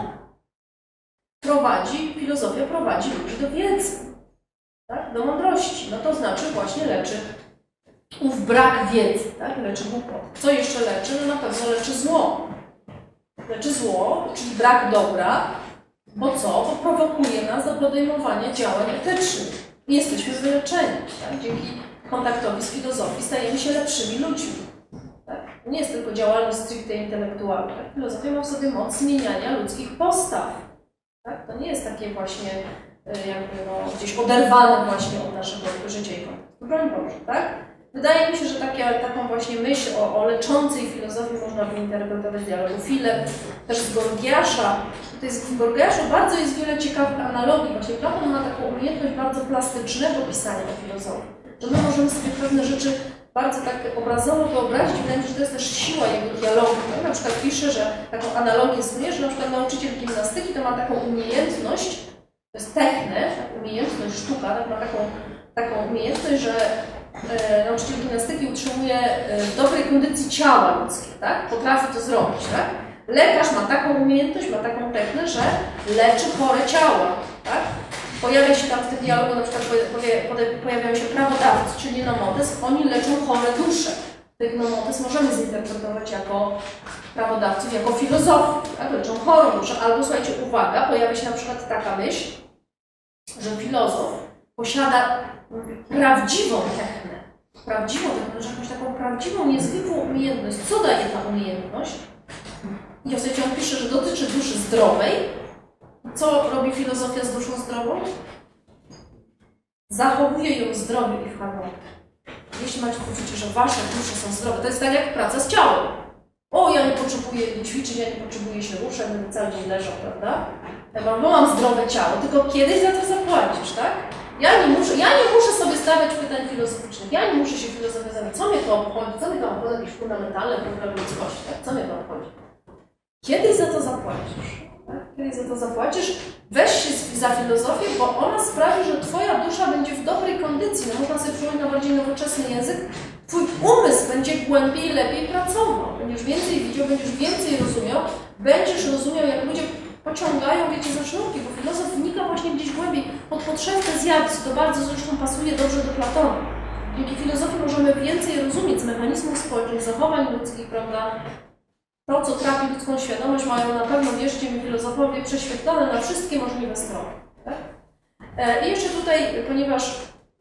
Prowadzi, filozofia prowadzi ludzi do wiedzy, tak? Do mądrości. No to znaczy właśnie leczy ów brak wiedzy, tak? Leczy głupot. Co jeszcze leczy? No na pewno leczy zło. Leczy zło, czyli brak dobra, bo co? Bo prowokuje nas do podejmowania działań etycznych. I jesteśmy wyleczeni, tak? Dzięki kontaktowi z filozofii stajemy się lepszymi ludźmi. Tak? Nie jest tylko działalność stricte intelektualna. Tak? Filozofia ma w sobie moc zmieniania ludzkich postaw. Tak? To nie jest takie właśnie jakby no, gdzieś oderwane właśnie od naszego życia i kontekstu. Broń Boże, tak? Wydaje mi się, że takie, taką właśnie myśl o, o leczącej filozofii można by interpretować w dialogu Filep, też z Gorgiasza. Tutaj z Gorgiaszu bardzo jest wiele ciekawych analogii. Właśnie Platon ma taką umiejętność bardzo plastycznego pisania o filozofii, że my możemy sobie pewne rzeczy bardzo tak obrazowo wyobrazić, wydaje mi się, że to jest też siła jego dialogu. No, na przykład pisze, że taką analogię stosuje, że na przykład nauczyciel gimnastyki to ma taką umiejętność, to jest technę, tak, umiejętność, sztuka, tak, ma taką, taką umiejętność, że e, nauczyciel gimnastyki utrzymuje e, w dobrej kondycji ciała ludzkie, tak? Potrafi to zrobić, tak? Lekarz ma taką umiejętność, ma taką technę, że leczy chore ciała, tak? Pojawia się tam w tym dialogu, na przykład pojawiają się prawodawcy, czyli nomotes, oni leczą chore dusze. Tych nomotes możemy zinterpretować jako prawodawców, jako filozofów, tak? Leczą chorą duszę. Albo słuchajcie, uwaga, pojawia się na przykład taka myśl, że filozof posiada prawdziwą technę, prawdziwą technę, że jakąś taką prawdziwą, niezwykłą umiejętność. Co daje ta umiejętność? I w zasadzie on pisze, że dotyczy duszy zdrowej. Co robi filozofia z duszą zdrową? Zachowuje ją w zdrowiu i w harmonii. Jeśli macie poczucie, że wasze dusze są zdrowe, to jest tak jak praca z ciałem. O, ja nie potrzebuję ćwiczyć, ja nie potrzebuję się ruszać, będę cały dzień leżał, prawda? Bo mam zdrowe ciało, tylko kiedyś za to zapłacisz, tak? Ja nie muszę, ja nie muszę sobie stawiać pytań filozoficznych, ja nie muszę się filozofią zająć. Co mnie to obchodzi? Co mnie to obchodzi? Jakieś fundamentalne problemy ludzkości, tak? Co mnie to obchodzi? Kiedyś za to zapłacisz. Kiedyś za to zapłacisz, weź się za filozofię, bo ona sprawi, że twoja dusza będzie w dobrej kondycji. No, można sobie przyjąć na bardziej nowoczesny język. Twój umysł będzie głębiej, lepiej pracował. Będziesz więcej widział, będziesz więcej rozumiał, będziesz rozumiał, jak ludzie pociągają, wiecie, za sznurki, bo filozof wnika właśnie gdzieś głębiej pod podszewkę zjawisk. To bardzo zresztą pasuje dobrze do Platona. Dzięki filozofii możemy więcej rozumieć z mechanizmów społecznych, zachowań ludzkich, prawda? To, co trafi ludzką świadomość, mają na pewno, wierzcie mi, filozofowie prześwietlone na wszystkie możliwe strony. Tak? E, I jeszcze tutaj, ponieważ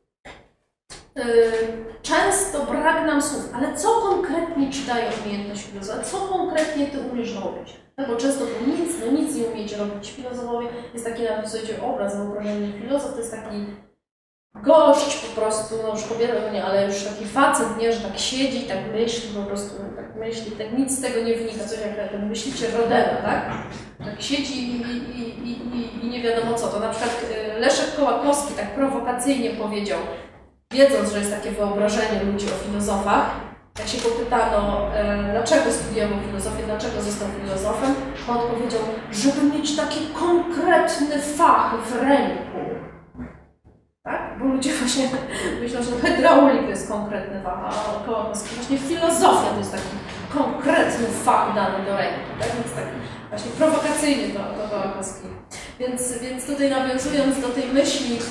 e, często brak nam słów, ale co konkretnie ci daje umiejętność filozofii? Co konkretnie ty umiesz robić? No bo często to nic, no nic nie umiecie robić filozofowie. Jest taki nawet, słuchajcie, obraz, wyobrażenie filozof, to jest taki gość po prostu, no już kobieta, nie, ale już taki facet, nie, że tak siedzi, tak myśli, po prostu tak myśli, tak nic z tego nie wynika, coś jak ten myślicie Rodena, tak? Tak siedzi i, i, i, i, i nie wiadomo co. To na przykład Leszek Kołakowski tak prowokacyjnie powiedział, wiedząc, że jest takie wyobrażenie ludzi o filozofach, jak się popytano, e, dlaczego studiował filozofię, dlaczego został filozofem, on odpowiedział, żeby mieć taki konkretny fach w ręku. Tak? Bo ludzie właśnie myślą, że hydraulik to jest konkretny fach, a Kołakowski właśnie filozofia to jest taki konkretny fach dany do ręki. Tak? Więc tak właśnie prowokacyjnie to, to Kołakowski. Więc, więc tutaj nawiązując do tej myśli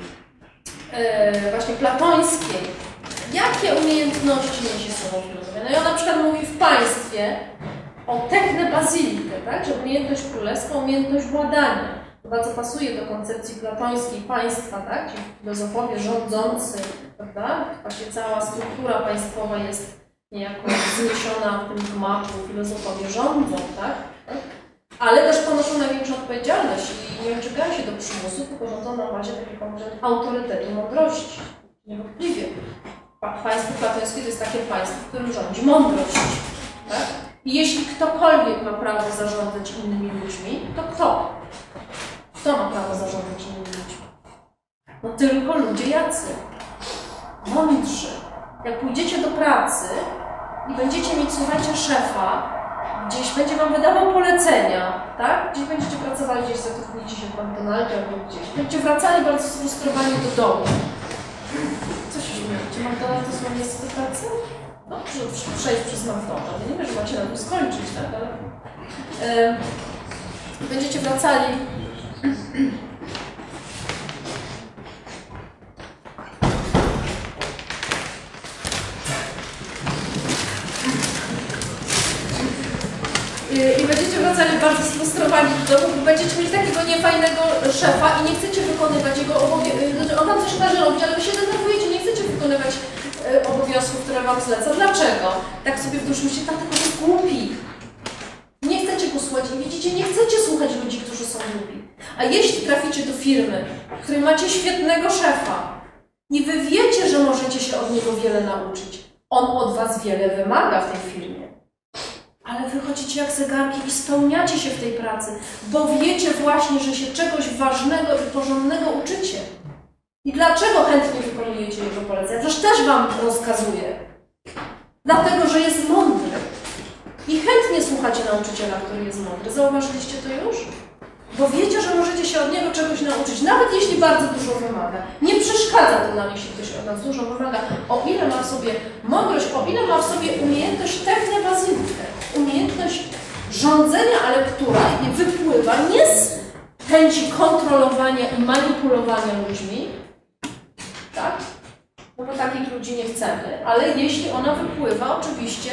e, właśnie platońskiej, jakie umiejętności niesie z sobą filozofia? No i on na przykład mówi w państwie o techne basilikę, tak? Że umiejętność królewska, umiejętność władania. To bardzo pasuje do koncepcji platońskiej państwa, tak? Czyli filozofowie rządzący, prawda? Właśnie cała struktura państwowa jest niejako zniesiona w tym gmachu, filozofowie rządzą, tak? Ale też ponoszą największą odpowiedzialność i nie uciekają się do przymusu, tylko rządzą na bazie takiego autorytetu, mądrości. Niewątpliwie. Państwo platońskie to jest takie państwo, w którym rządzi mądrość, tak? I jeśli ktokolwiek ma prawo zarządzać innymi ludźmi, to kto? Kto ma prawo zarządzać innymi ludźmi? No tylko ludzie jacy? Mądrzy. Jak pójdziecie do pracy i będziecie mieć, słuchajcie, szefa, gdzieś będzie wam wydawał polecenia, tak? Gdzieś będziecie pracowali, gdzieś zatrudnicie się w McDonaldzie albo gdzieś. Będziecie wracali bardzo sfrustrowani do domu. Co się śmiejecie? McDonald's to są miejsce do pracy? No, przejść przez McDonald's. Nie wiem, że macie na tym skończyć, tak? Ale e, będziecie wracali. I będziecie wracali bardzo sfrustrowani do domu, bo będziecie mieć takiego niefajnego szefa i nie chcecie wykonywać jego obowiązków. On wam coś każe robić, ale wy się denerwujecie, nie chcecie wykonywać obowiązków, które wam zleca. Dlaczego? Tak sobie w duszy myślicie, tak tylko jest głupi. Nie chcecie go słuchać i widzicie, nie chcecie słuchać ludzi, którzy są lubi. A jeśli traficie do firmy, w której macie świetnego szefa i wy wiecie, że możecie się od niego wiele nauczyć, on od was wiele wymaga w tej firmie, ale wychodzicie jak zegarki i spełniacie się w tej pracy, bo wiecie właśnie, że się czegoś ważnego i porządnego uczycie. I dlaczego chętnie wykonujecie jego polecenia? Przecież też wam rozkazuje. Dlatego, że jest mądry. I chętnie słuchacie nauczyciela, który jest mądry. Zauważyliście to już? Bo wiecie, że możecie się od niego czegoś nauczyć, nawet jeśli bardzo dużo wymaga. Nie przeszkadza to nam, jeśli ktoś od nas dużo wymaga. O ile ma w sobie mądrość, o ile ma w sobie umiejętność techne basylkę, umiejętność rządzenia, ale która wypływa nie z chęci kontrolowania i manipulowania ludźmi, tak? No bo takich ludzi nie chcemy, ale jeśli ona wypływa oczywiście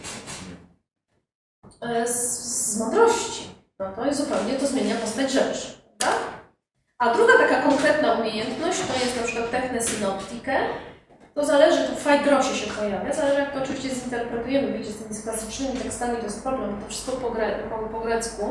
z, z mądrości, no to jest zupełnie, to zmienia postać rzeczy, tak? A druga taka konkretna umiejętność to jest na przykład techne synoptikę. To zależy, tu w Fajgrosie się pojawia, zależy jak to oczywiście zinterpretujemy, wiecie, z tymi klasycznymi tekstami to jest problem, to wszystko po, gre, po, po grecku.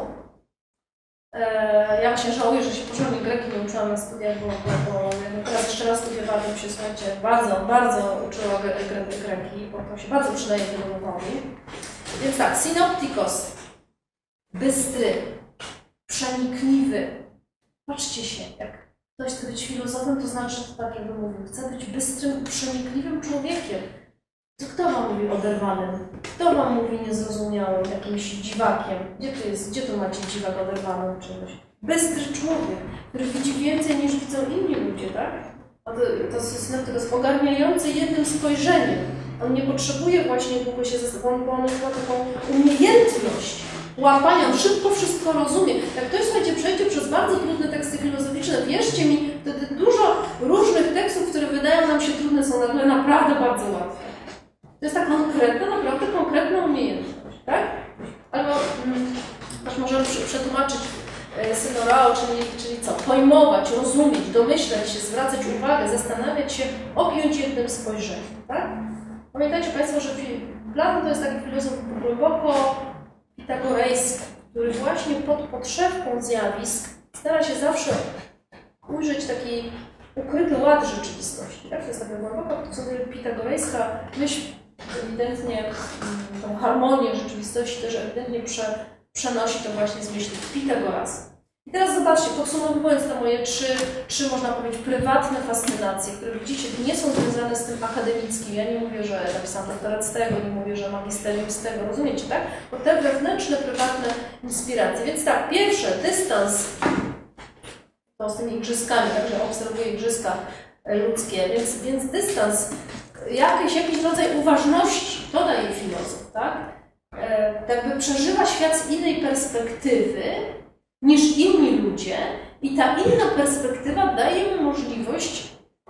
Ja właśnie żałuję, że się porządnie greki nie uczyłam na studiach, bo, bo jakby teraz jeszcze raz studiowałam się, słuchajcie, bardzo, bardzo uczyła greki, bo to się bardzo przydaje filologowi. Więc tak, synoptikos, bystry, przenikliwy. Patrzcie się, jak ktoś chce być filozofem, to znaczy, tak jakby mówił, chce być bystrym, przenikliwym człowiekiem. To kto wam mówi oderwanym? Kto wam mówi niezrozumiałym, jakimś dziwakiem? Gdzie tu jest, gdzie tu macie dziwak oderwanym czegoś? Bystry człowiek, który widzi więcej niż widzą inni ludzie, tak? A to, to jest, to jest ogarniający jednym spojrzeniem. On nie potrzebuje właśnie długo się ze sobą, bo on ma taką umiejętność łapania, on szybko wszystko rozumie. Jak ktoś, słuchajcie, przejdzie przez bardzo trudne teksty filozoficzne, wierzcie mi, wtedy dużo różnych tekstów, które wydają nam się trudne, są nagle naprawdę bardzo łatwe. To jest ta konkretna, naprawdę konkretna umiejętność, tak? Albo mm, możemy przetłumaczyć e, synorao, czyli, czyli co? Pojmować, rozumieć, domyślać się, zwracać uwagę, zastanawiać się, objąć jednym spojrzeniem, tak? Pamiętajcie Państwo, że Platon to jest taki filozof głęboko pitagorejski, który właśnie pod podszewką zjawisk stara się zawsze ujrzeć taki ukryty ład rzeczywistości. Tak? To jest taka głęboko pitagorejska myśl, ewidentnie tą harmonię rzeczywistości też ewidentnie prze, przenosi to właśnie z myśli Pitagorasa. I teraz zobaczcie, podsumowując te moje trzy, trzy, można powiedzieć, prywatne fascynacje, które widzicie, nie są związane z tym akademickim. Ja nie mówię, że napisałam doktorat z tego, nie mówię, że magisterium z tego, rozumiecie, tak? Bo te wewnętrzne, prywatne inspiracje. Więc tak, pierwsze, dystans, to z tymi igrzyskami, także obserwuję igrzyska ludzkie, więc, więc dystans, jakiś, jakiś rodzaj uważności, to daje filozof, tak? E, jakby przeżywa świat z innej perspektywy niż inni ludzie i ta inna perspektywa daje mu możliwość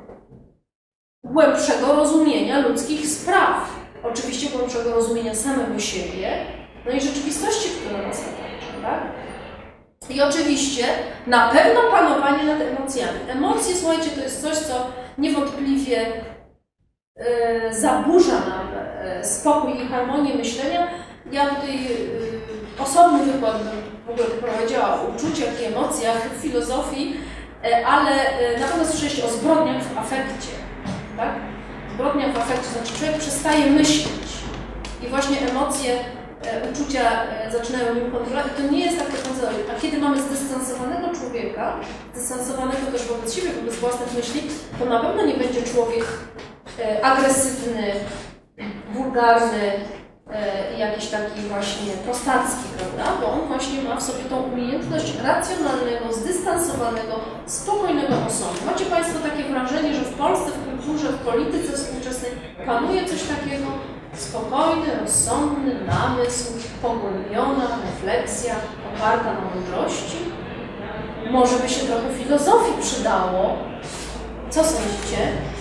głębszego rozumienia ludzkich spraw. Oczywiście głębszego rozumienia samego siebie, no i rzeczywistości, która nas otacza, tak? I oczywiście na pewno panowanie nad emocjami. Emocje, słuchajcie, to jest coś, co niewątpliwie yy, zaburza nam yy, spokój i harmonię myślenia. Ja tutaj yy, osobny wykład w ogóle prowadziła o uczuciach i emocjach w filozofii, yy, ale yy, na pewno słyszeliście o zbrodniach w afekcie. Tak? Zbrodniach w afekcie, znaczy człowiek przestaje myśleć i właśnie emocje, uczucia zaczynają nim kontrolować. I to nie jest tak do końca. A kiedy mamy zdystansowanego człowieka, zdystansowanego też wobec siebie, wobec własnych myśli, to na pewno nie będzie człowiek agresywny, wulgarny i jakiś taki właśnie prostacki, prawda? Bo on właśnie ma w sobie tą umiejętność racjonalnego, zdystansowanego, spokojnego osądu. Macie Państwo takie wrażenie, że w Polsce, w kulturze, w polityce współczesnej panuje coś takiego? Spokojny, rozsądny namysł, pogłębiona refleksja oparta na mądrości. Może by się trochę filozofii przydało. Co sądzicie?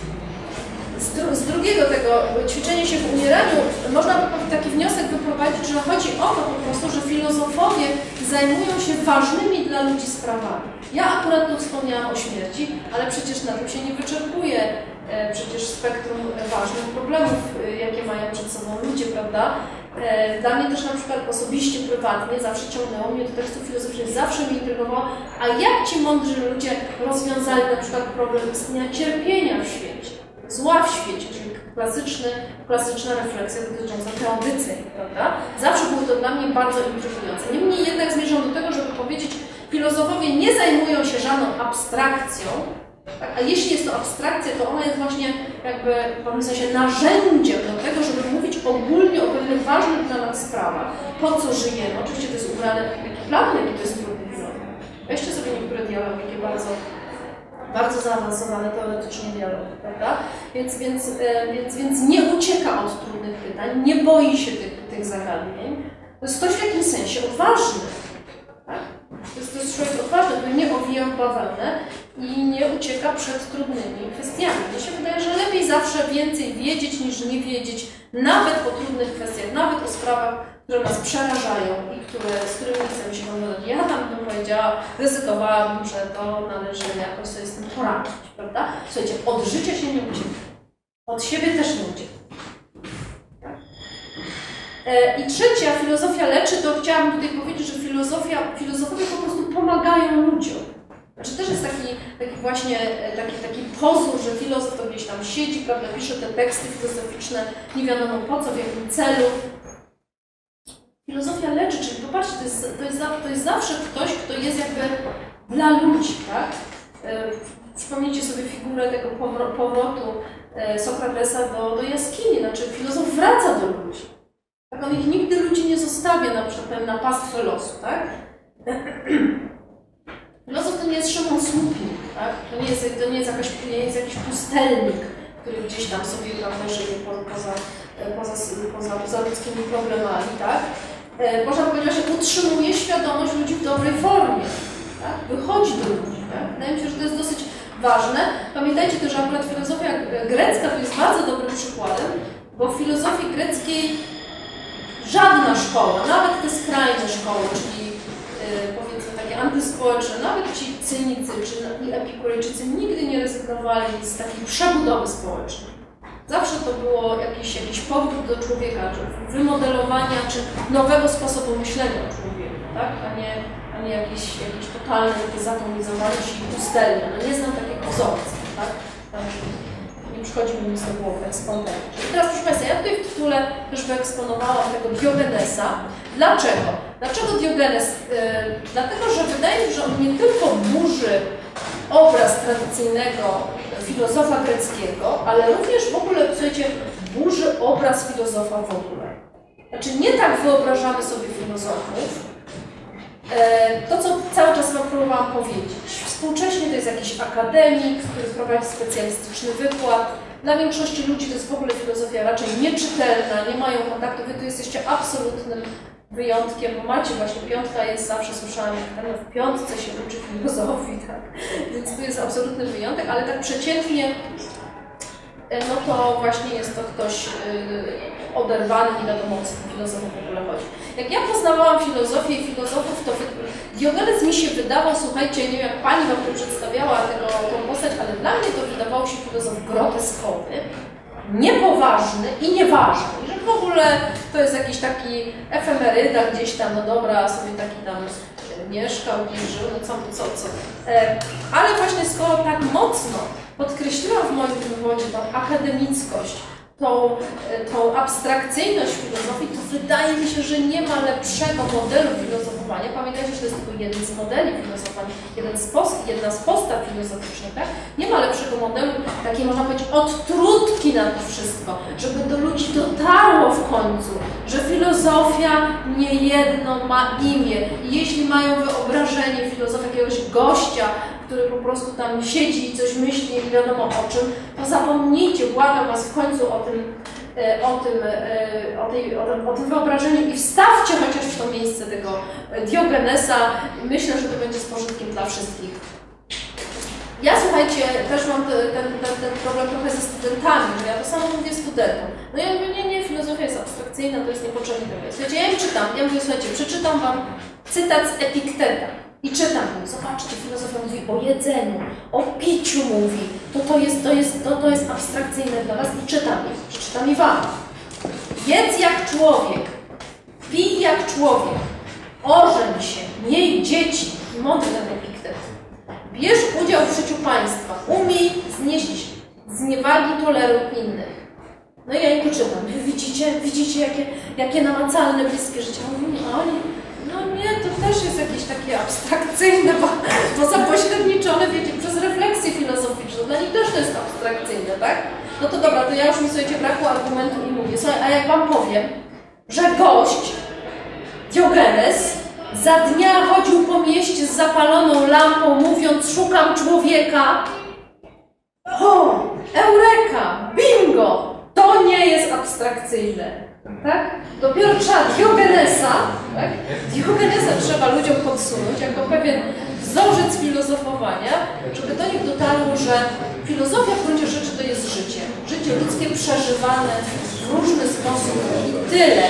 Z, dru z drugiego tego ćwiczenia się w umieraniu można by taki wniosek wyprowadzić, że chodzi o to po prostu, że filozofowie zajmują się ważnymi dla ludzi sprawami. Ja akurat tu wspomniałam o śmierci, ale przecież na tym się nie wyczerpuje przecież spektrum ważnych problemów, jakie mają przed sobą ludzie, prawda? Dla mnie też na przykład osobiście, prywatnie zawsze ciągnęło mnie do tekstów filozoficznych, zawsze mnie intrygowało, a jak ci mądrzy ludzie rozwiązali na przykład problem istnienia cierpienia w świecie, zła w świecie, czyli klasyczny, klasyczna refleksja dotycząca teodycei, prawda? Zawsze było to dla mnie bardzo intrygujące. Niemniej jednak zmierzam do tego, żeby powiedzieć, filozofowie nie zajmują się żadną abstrakcją, tak? A jeśli jest to abstrakcja, to ona jest właśnie jakby w pewnym sensie narzędziem do tego, żeby mówić ogólnie o pewnych ważnych dla nas sprawach, po co żyjemy. Oczywiście to jest ubrane jaki plan, jaki to jest trudny dialog. Weźcie sobie niektóre dialogi, jakie bardzo, bardzo zaawansowane teoretycznie dialogi, prawda? Więc, więc, e, więc, więc nie ucieka od trudnych pytań, nie boi się tych, tych zagadnień. To jest ktoś w jakimś sensie odważny. Tak? To jest, to jest człowiek odważny, który nie owija w bawełnę i nie ucieka przed trudnymi kwestiami. Mnie się wydaje, że lepiej zawsze więcej wiedzieć niż nie wiedzieć, nawet o trudnych kwestiach, nawet o sprawach, które nas przerażają i które, z którymi chcemy się pogodzić. Ja tam bym powiedziała, ryzykowałabym, że to należy jakoś sobie z tym poradzić, prawda? Słuchajcie, od życia się nie ucieka. Od siebie też nie ucieka. I trzecia, filozofia leczy, to chciałabym tutaj powiedzieć, że filozofia, filozofowie po prostu pomagają ludziom. Znaczy też jest taki, taki właśnie taki, taki pozór, że filozof to gdzieś tam siedzi, prawda, pisze te teksty filozoficzne, nie wiadomo po co, w jakim celu. Filozofia leczy, czyli popatrzcie, to jest, to jest, to jest zawsze ktoś, kto jest jakby dla ludzi, tak? Przypomnijcie sobie figurę tego powrotu Sokratesa do, do jaskini, znaczy filozof wraca do ludzi. Tak, on ich nigdy ludzi nie zostawia na przykład na pastwę losu, tak? Filozof to nie jest Szymon Słupnik, tak? To nie jest, to nie jest, jakaś, nie jest jakiś pustelnik, który gdzieś tam sobie prawda, żyje poza, poza, poza, poza, poza ludzkimi problemami, tak? Można powiedzieć, że utrzymuje świadomość ludzi w dobrej formie, tak? Wychodzi do ludzi, tak? Wydaje mi się, że to jest dosyć ważne. Pamiętajcie też, że akurat filozofia grecka to jest bardzo dobrym przykładem, bo w filozofii greckiej żadna szkoła, nawet te skrajne szkoły, czyli yy, powiedzmy takie antyspołeczne, nawet ci cynicy czy epikurejczycy nigdy nie rezygnowali z takiej przebudowy społecznej. Zawsze to było jakiś, jakiś powrót do człowieka, czy wymodelowania, czy nowego sposobu myślenia o człowieku, tak? A nie, a nie jakieś, jakieś totalne zatomizowanie się i pustelnia. No nie znam takiego wzorca, tak? Tam, nie przychodzi mi nic do głowy, spontanicznie. Teraz proszę Państwa, ja tutaj w tytule też wyeksponowałam tego Diogenesa. Dlaczego? Dlaczego Diogenes? Yy, dlatego, że wydaje mi się, że on nie tylko burzy obraz tradycyjnego filozofa greckiego, ale również w ogóle, słuchajcie, burzy obraz filozofa w ogóle. Znaczy nie tak wyobrażamy sobie filozofów, to, co cały czas Wam próbowałam powiedzieć. Współcześnie to jest jakiś akademik, który prowadzi specjalistyczny wykład. Dla większości ludzi to jest w ogóle filozofia raczej nieczytelna, nie mają kontaktu. Wy tu jesteście absolutnym wyjątkiem, bo macie właśnie, piątka jest, zawsze słyszałam, jak tam w piątce się uczy filozofii, tak? Więc tu jest absolutny wyjątek, ale tak przeciętnie no to właśnie jest to ktoś yy, oderwany, nie wiadomo o co filozofów w ogóle chodzi. Jak ja poznawałam filozofię i filozofów, to Diogenes mi się wydawał, słuchajcie, nie wiem jak Pani Wam tu przedstawiała tego, tą postać, ale dla mnie to wydawał się filozof groteskowy, niepoważny i nieważny. I że w ogóle to jest jakiś taki efemeryda gdzieś tam, no dobra, sobie taki tam mieszkał, gdzieś żył, no co, co, co. E, ale właśnie skoro tak mocno podkreśliłam w moim wywodzie tą akademickość, tą, tą abstrakcyjność filozofii, to wydaje mi się, że nie ma lepszego modelu filozofowania. Pamiętajcie, że to jest tylko jeden z modeli filozofowania, jeden z post, jedna z postaw filozoficznych, tak? Nie ma lepszego modelu, takiej można powiedzieć odtrutki na to wszystko, żeby do ludzi dotarło w końcu, że filozofia nie jedno ma imię. I jeśli mają wyobrażenie filozofa jakiegoś gościa, który po prostu tam siedzi i coś myśli, nie wiadomo o czym, to zapomnijcie, błagam Was w końcu o tym, o tym, o tej, o tym, o tym wyobrażeniu i wstawcie chociaż w to miejsce tego Diogenesa. Myślę, że to będzie z pożytkiem dla wszystkich. Ja, słuchajcie, też mam ten, ten, ten, ten problem trochę ze studentami, że ja to samo mówię studentom. No ja mówię, nie, nie, filozofia jest abstrakcyjna, to jest niepotrzebne. Słuchajcie, ja im czytam, ja mówię, słuchajcie, przeczytam Wam cytat z Epikteta. I czytam, zobaczcie, filozofia mówi o jedzeniu, o piciu mówi, to to jest, to jest, to, to jest abstrakcyjne dla Was i czytam je, przeczytam i Wam. Jedz jak człowiek, Pij jak człowiek, ożeń się, miej dzieci, mądry ten Epiktet. Bierz udział w życiu państwa, umiej znieść zniewagi, toleruj innych. No i ja im to czytam. Widzicie, widzicie jakie, jakie namacalne, bliskie życie. Mówię, no oni, no nie, to też jest jakieś takie abstrakcyjne, bo, bo zapośredniczone, wiecie, przez refleksję filozoficzną. Dla nich też to jest abstrakcyjne, tak? No to dobra, to ja już mi, słuchajcie, brakło argumentu i mówię. Słuchaj, a jak wam powiem, że gość, Diogenes, za dnia chodził po mieście z zapaloną lampą, mówiąc, szukam człowieka. O, eureka, bingo! To nie jest abstrakcyjne, tak? Dopiero trzeba Diogenesa, tak? Diogenesa trzeba ludziom podsunąć jako pewien wzorzec filozofowania, żeby do nich dotarło, że filozofia w gruncie rzeczy to jest życie. Życie ludzkie przeżywane w różny sposób i tyle.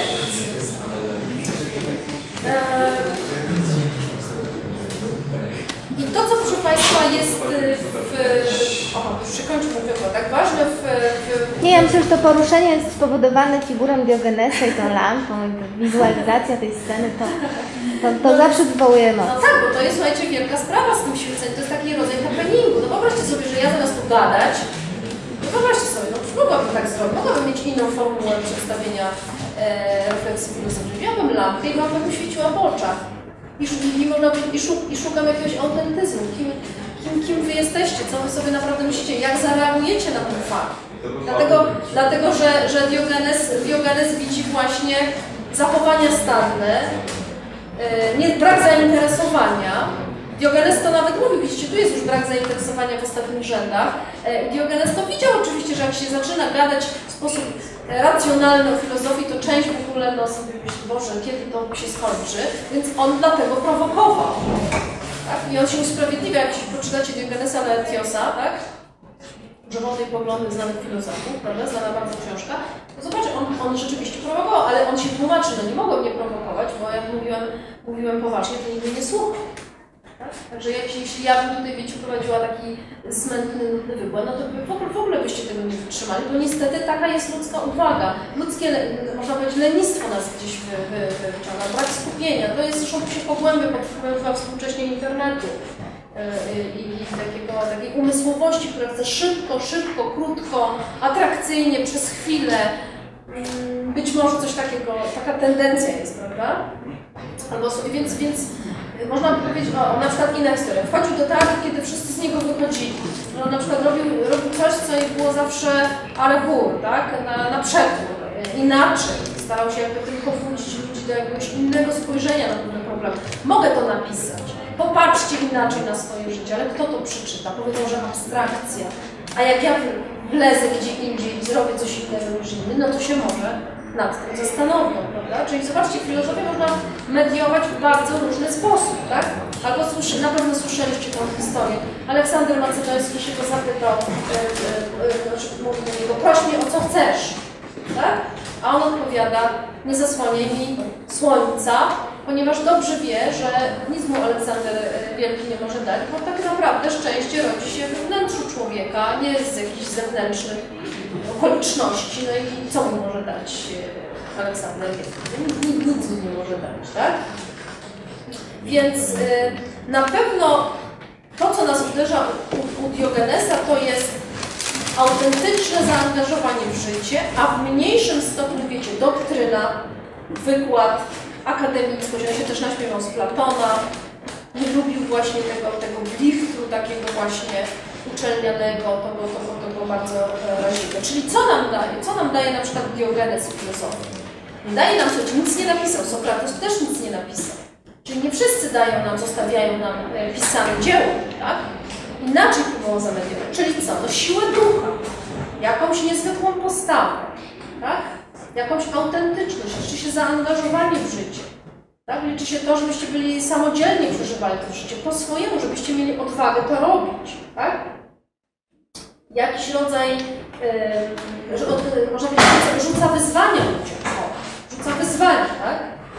I to, co proszę Państwa jest w... O, już przekroczył mój wykład, tak ważne w, w... Nie, ja myślę, że to poruszenie jest spowodowane figurą Diogenesa i tą lampą, i wizualizacja tej sceny, to, to, to no, zawsze wywołuje emocje. No tak, bo to jest, słuchajcie, wielka sprawa z tym świeceniem, to jest taki rodzaj happeningu. No wyobraźcie sobie, że ja zamiast tu gadać, no wyobraźcie sobie, no mogłabym tak zrobić, mogłabym mieć inną formułę przedstawienia e, refleksji filozoficznej. Miałabym lampkę i lampa mi świeciła w oczach. I, i, można by, i, szuk, I szukam jakiegoś autentyzmu. Kim, kim, kim wy jesteście? Co wy sobie naprawdę myślicie? Jak zareagujecie na ten fakt? Dlatego, dlatego że, że Diogenes, Diogenes widzi właśnie zachowania stadne, yy, nie, brak zainteresowania. Diogenes to nawet mówi, widzicie, tu jest już brak zainteresowania w ostatnich rzędach. Yy, Diogenes to widział oczywiście, że jak się zaczyna gadać w sposób racjonalny o filozofii, to część w ogóle no sobie myśli, Boże, kiedy to się skończy, więc on dlatego prowokował. Tak? I on się usprawiedliwia, jak poczytacie Diogenesa Laertiosa, tak? Żywotnej poglądy znanych filozofów, prawda? Znana bardzo książka. No zobaczcie, on, on rzeczywiście prowokował, ale on się tłumaczy, no nie mogłem nie prowokować, bo jak mówiłem, mówiłem poważnie, to nikt mnie nie słuchał. Tak? Także jeśli, jeśli ja bym tutaj, wiecie, prowadziła taki smętny, nudny wykład, no to by w ogóle, w ogóle byście tego nie wytrzymali, bo niestety taka jest ludzka uwaga. Ludzkie, można powiedzieć, lenistwo nas gdzieś wy, wy, wyciąga, brak skupienia. To jest zresztą się pogłębia pod wpływem chyba współcześnie internetu i, i takiego, takiej umysłowości, która chce szybko, szybko, krótko, atrakcyjnie, przez chwilę. Być może coś takiego, taka tendencja jest, prawda? Albo sobie, więc, więc można by powiedzieć o, o na przykład inna historia. Wchodził do teatru, kiedy wszyscy z niego wychodzili. On na przykład robił, robił coś, co było zawsze ale bur, tak? Na, na przekór, inaczej. Starał się jakby tylko wrócić ludzi do jakiegoś innego spojrzenia na ten problem. Mogę to napisać. Popatrzcie inaczej na swoje życie, ale kto to przeczyta? Powiedzą, że abstrakcja. A jak ja wlezę gdzie indziej i zrobię coś innego niż inny, no to się może nad tym zastanowią, prawda? Czyli zobaczcie, filozofię można mediować w bardzo różny sposób, tak? Albo słyszy, na pewno słyszeliście tę historię. Aleksander Macedoński się go zapytał, znaczy e, e, mówi do niego, proś mnie o co chcesz, tak? A on odpowiada, nie zasłaniaj mi słońca, ponieważ dobrze wie, że nic mu Aleksander Wielki nie może dać, bo tak naprawdę szczęście rodzi się we wnętrzu człowieka, nie z jakichś zewnętrznych okoliczności. No i co mu może dać Aleksander Wielki? Nic, nic mu nie może dać, tak? Więc y, na pewno to, co nas uderza u, u Diogenesa, to jest autentyczne zaangażowanie w życie, a w mniejszym stopniu, wiecie, doktryna, wykład, akademickość. On się też naśmiewał z Platona, nie lubił właśnie tego, tego blichtru takiego właśnie uczelnianego, to go, to, go, to go bardzo raziło. Czyli co nam daje? Co nam daje na przykład Diogenes w filozofii? Daje nam coś, nic nie napisał, Sokrates też nic nie napisał. Czyli nie wszyscy dają nam, zostawiają nam pisane dzieło, tak? Inaczej próbował zamediować. Czyli co? No siłę ducha, jakąś niezwykłą postawę, tak? Jakąś autentyczność, liczy się zaangażowanie w życie. Tak? Liczy się to, żebyście byli samodzielnie przeżywali to życie po swojemu, żebyście mieli odwagę to robić. Tak? Jakiś rodzaj, yy, że od, można powiedzieć, rzuca wyzwania ludziom. O, rzuca wyzwania, tak?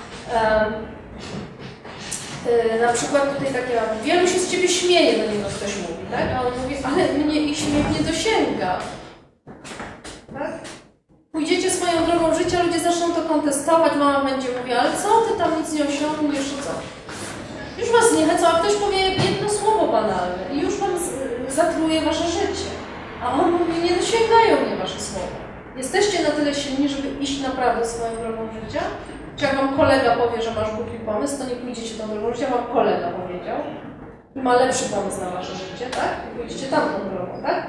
Yy, yy, na przykład tutaj takie, wielu się z ciebie śmieje, do niego ktoś mówi, tak? A on mówi, ale mnie ich śmiech nie dosięga. Tak? pójdziecie swoją drogą życia, ludzie zaczną to kontestować, mama będzie mówiła, ale co ty tam nic nie osiągniesz, co? Już was zniechęcą, a ktoś powie jedno słowo banalne i już wam zatruje wasze życie. A on mówi, nie dosięgają mnie wasze słowa. Jesteście na tyle silni, żeby iść naprawdę swoją drogą życia? Czy jak wam kolega powie, że masz głupi pomysł, to nie pójdziecie tą drogą życia, wam kolega powiedział i ma lepszy pomysł na wasze życie, tak? I pójdziecie tamtą drogą, tak?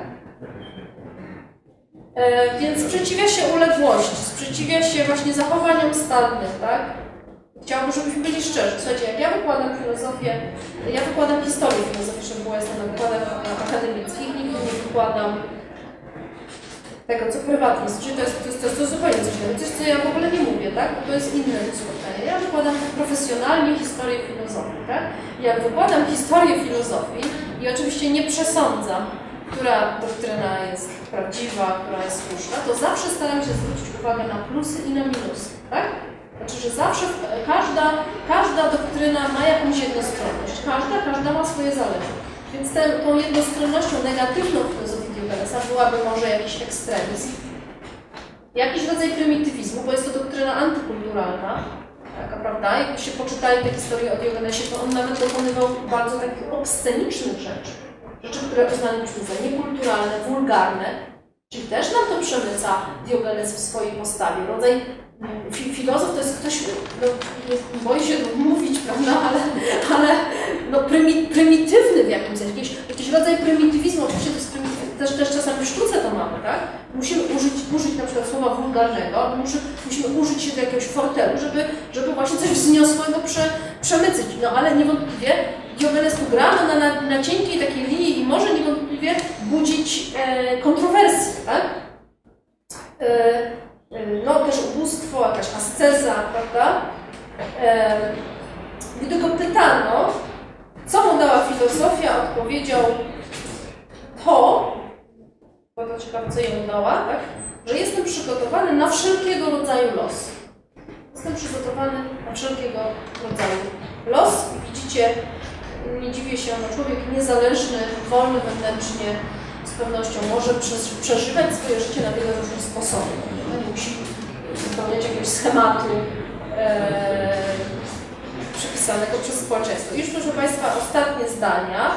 E, więc sprzeciwia się uległości, sprzeciwia się właśnie zachowaniom stadnym, tak? Chciałabym, żebyśmy byli szczerzy. Słuchajcie, jak ja wykładam filozofię, ja wykładam historię filozoficzną, bo jestem na wykładach akademickich, nigdy nie wykładam tego, co prywatnie jest, czyli to jest, to jest, to jest, to jest zupełnie coś innego, coś, co ja w ogóle nie mówię, tak? Bo to jest inne spotkanie. Ja wykładam profesjonalnie historię filozofii, tak? Jak wykładam historię filozofii i oczywiście nie przesądzam, która doktryna jest prawdziwa, która jest słuszna, to zawsze staram się zwrócić uwagę na plusy i na minusy, tak? Znaczy, że zawsze każda, każda doktryna ma jakąś jednostronność, każda, każda ma swoje zalety. Więc tę, tą jednostronnością negatywną filozofii Diogenesa byłaby może jakiś ekstremizm, jakiś rodzaj prymitywizmu, bo jest to doktryna antykulturalna, taka, prawda? Jakbyście poczytali tę historię o Diogenesie, to on nawet dokonywał bardzo takich obscenicznych rzeczy. Rzeczy, które uznaliśmy za niekulturalne, wulgarne, czyli też nam to przemyca Diogenes w swojej postawie. Rodzaj filozof to jest ktoś, no, nie boję się mówić, prawda, ale, ale no, prymi, prymitywny w jakimś sensie, jakiś, jakiś rodzaj prymitywizmu, oczywiście to jest prymityw, też, też czasami w sztuce to mamy, tak? Musimy użyć, użyć na przykład słowa wulgarnego, albo musimy, musimy użyć się do jakiegoś fortelu, żeby, żeby właśnie coś wzniosłego prze, przemycić. No ale niewątpliwie Diogenes tu gra na, na, na cienkiej takiej linii i może niewątpliwie budzić e, kontrowersje, tak? E, No też ubóstwo, jakaś asceza, prawda? E, gdy go pytano, co mu dała filozofia, odpowiedział to, bo to ciekawe, co jemu dała, tak? Że jestem przygotowany na wszelkiego rodzaju los. Jestem przygotowany na wszelkiego rodzaju los. Widzicie, nie dziwię się, no człowiek niezależny, wolny wewnętrznie, z pewnością może przeżywać swoje życie na wiele różnych sposobów. Nie musi spełniać jakiegoś schematu e, przypisanego przez społeczeństwo. I już, proszę Państwa, ostatnie zdania.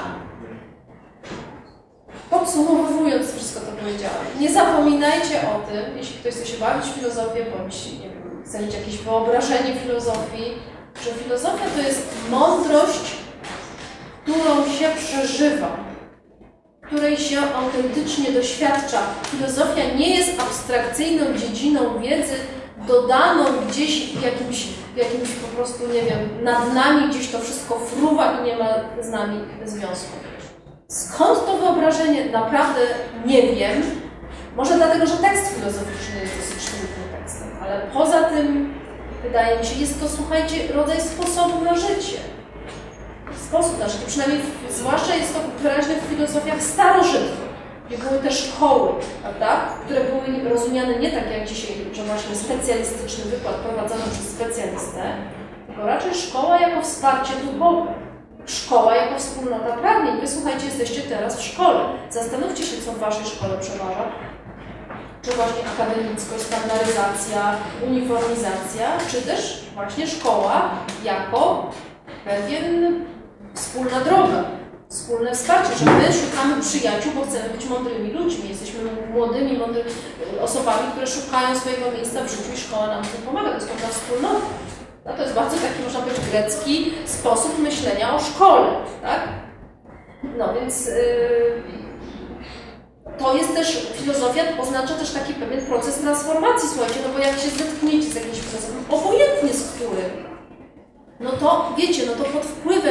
Podsumowując wszystko, to powiedziałam, nie zapominajcie o tym, jeśli ktoś chce się bawić w filozofię, bądź nie wiem, chce mieć jakieś wyobrażenie filozofii, że filozofia to jest mądrość, którą się przeżywa, której się autentycznie doświadcza. Filozofia nie jest abstrakcyjną dziedziną wiedzy dodaną gdzieś w jakimś, w jakimś po prostu, nie wiem, nad nami gdzieś to wszystko fruwa i nie ma z nami związku. Skąd to wyobrażenie? Naprawdę nie wiem. Może dlatego, że tekst filozoficzny jest dosyć trudnym tekstem, ale poza tym, wydaje mi się, jest to, słuchajcie, rodzaj sposobu na życie. Sposób na życie, przynajmniej w, zwłaszcza jest to wyraźne w filozofiach starożytnych, gdzie były te szkoły, prawda, które były rozumiane nie tak jak dzisiaj, że właśnie specjalistyczny wykład prowadzony przez specjalistę, tylko raczej szkoła jako wsparcie duchowe, szkoła jako wspólnota pragnień. Wy, słuchajcie, jesteście teraz w szkole. Zastanówcie się, co w waszej szkole przeważa. Czy właśnie akademickość, standaryzacja, uniformizacja, czy też właśnie szkoła jako pewien wspólna droga, wspólne wsparcie, że my szukamy przyjaciół, bo chcemy być mądrymi ludźmi. Jesteśmy młodymi, mądrymi osobami, które szukają swojego miejsca w życiu i szkoła nam w tym pomaga. To jest pewna wspólnota. No, to jest bardzo taki, można powiedzieć, grecki sposób myślenia o szkole, tak? No więc yy, to jest też, filozofia oznacza też taki pewien proces transformacji, słuchajcie, no bo jak się zetkniecie z jakimś filozofem, obojętnie z którym, no to wiecie, no to pod wpływem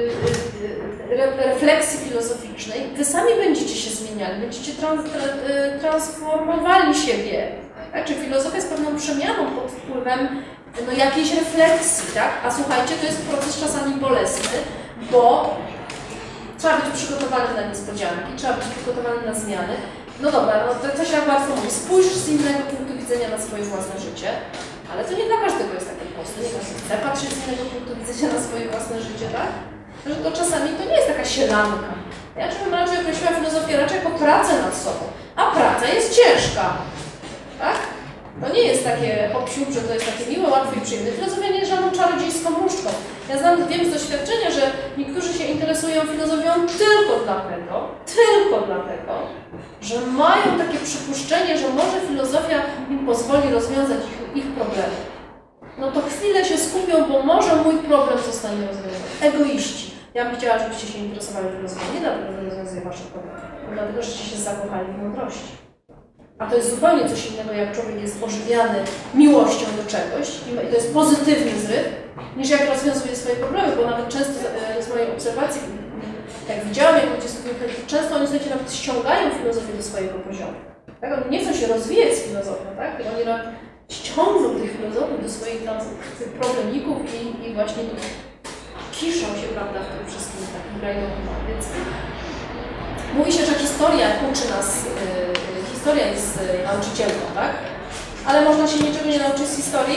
yy, yy, refleksji filozoficznej wy sami będziecie się zmieniali, będziecie trans, yy, transformowali siebie. Tak? Czy filozofia jest pewną przemianą pod wpływem no, jakiejś refleksji, tak? A słuchajcie, to jest proces czasami bolesny, bo trzeba być przygotowanym na niespodzianki, trzeba być przygotowany na zmiany. No dobra, no to, to się jak łatwo mówi, spójrz z innego punktu widzenia na swoje własne życie, ale to nie dla każdego jest takie proste, nie każdy chce patrzeć z innego punktu widzenia na swoje własne życie, tak? Że to czasami to nie jest taka sielanka. Ja bym raczej określiła filozofię raczej jako pracę nad sobą, a praca jest ciężka, tak? To nie jest takie hop-siup, że to jest takie miłe, łatwe i przyjemne. Filozofia nie jest żadną czarodziejską różdżką. Ja znam, wiem z doświadczenia, że niektórzy się interesują filozofią tylko dlatego, tylko dlatego, że mają takie przypuszczenie, że może filozofia im pozwoli rozwiązać ich, ich problemy. No to chwilę się skupią, bo może mój problem zostanie rozwiązany. Egoiści. Ja bym chciała, żebyście się interesowali filozofią. Nie dlatego, że rozwiązuje wasze problemy, tylko dlatego, żeście się zakochali w mądrości. A to jest zupełnie coś innego, jak człowiek jest ożywiany miłością do czegoś i to jest pozytywny zryw, niż jak rozwiązuje swoje problemy, bo nawet często z mojej obserwacji, jak widziałam, jak ludzie studiują, często oni sobie nawet ściągają filozofię do swojego poziomu. Tak? Oni nie chcą się rozwijać z filozofią, tak? Oni ściągną tych filozofów do swoich tam, tych problemików i, i właśnie kiszą się, prawda, w tym wszystkim takim grajdonym. Więc mówi się, że historia uczy nas, yy, historia jest yy, nauczycielką, tak? Ale można się niczego nie nauczyć z historii.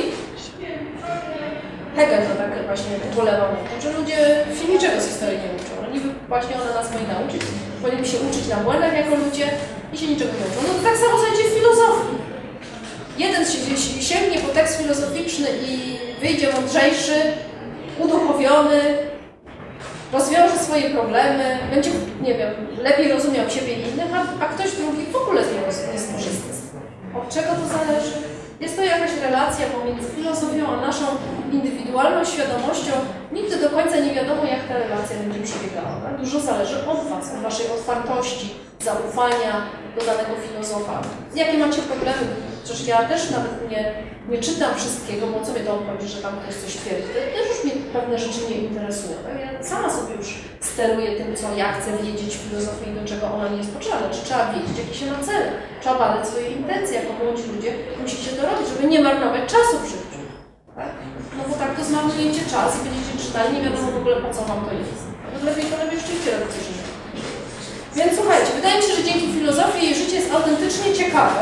Hegel to tak właśnie ubolewał na tym, że ludzie się niczego z historii nie uczą. No niby właśnie ona nas ma nauczyć. Powinniśmy się uczyć na błędach jako ludzie i się niczego nie uczą. No to tak samo będzie w filozofii. Jeden się sięgnie po tekst filozoficzny i wyjdzie mądrzejszy, uduchowiony, rozwiąże swoje problemy, będzie, nie wiem, lepiej rozumiał siebie i innych, a, a ktoś drugi w ogóle z niego nie skorzysta. Od czego to zależy? Jest to jakaś relacja pomiędzy filozofią a naszą indywidualną świadomością. Nigdy do końca nie wiadomo, jak ta relacja będzie przebiegała. Tak? Dużo zależy od was, od waszej otwartości, zaufania do danego filozofa. Jakie macie problemy? Przecież ja też nawet nie, nie czytam wszystkiego, bo co mnie to obchodzi, że tam ktoś coś twierdzi. Też już mnie pewne rzeczy nie interesują. Tak? Ja sama sobie już steruję tym, co ja chcę wiedzieć w filozofii i do czego ona nie jest potrzebna. Czy trzeba wiedzieć, jakie się ma cele. Trzeba badać swoje intencje. Jako młodzi ludzie musicie to robić, żeby nie marnować czasu w życiu. Tak? No bo tak to zmarnujecie czas i będziecie czytali, nie wiadomo w ogóle po co wam to jest. No lepiej to lepiej rzeczywiście robić coś innego. Więc słuchajcie, wydaje mi się, że dzięki filozofii jej życie jest autentycznie ciekawe.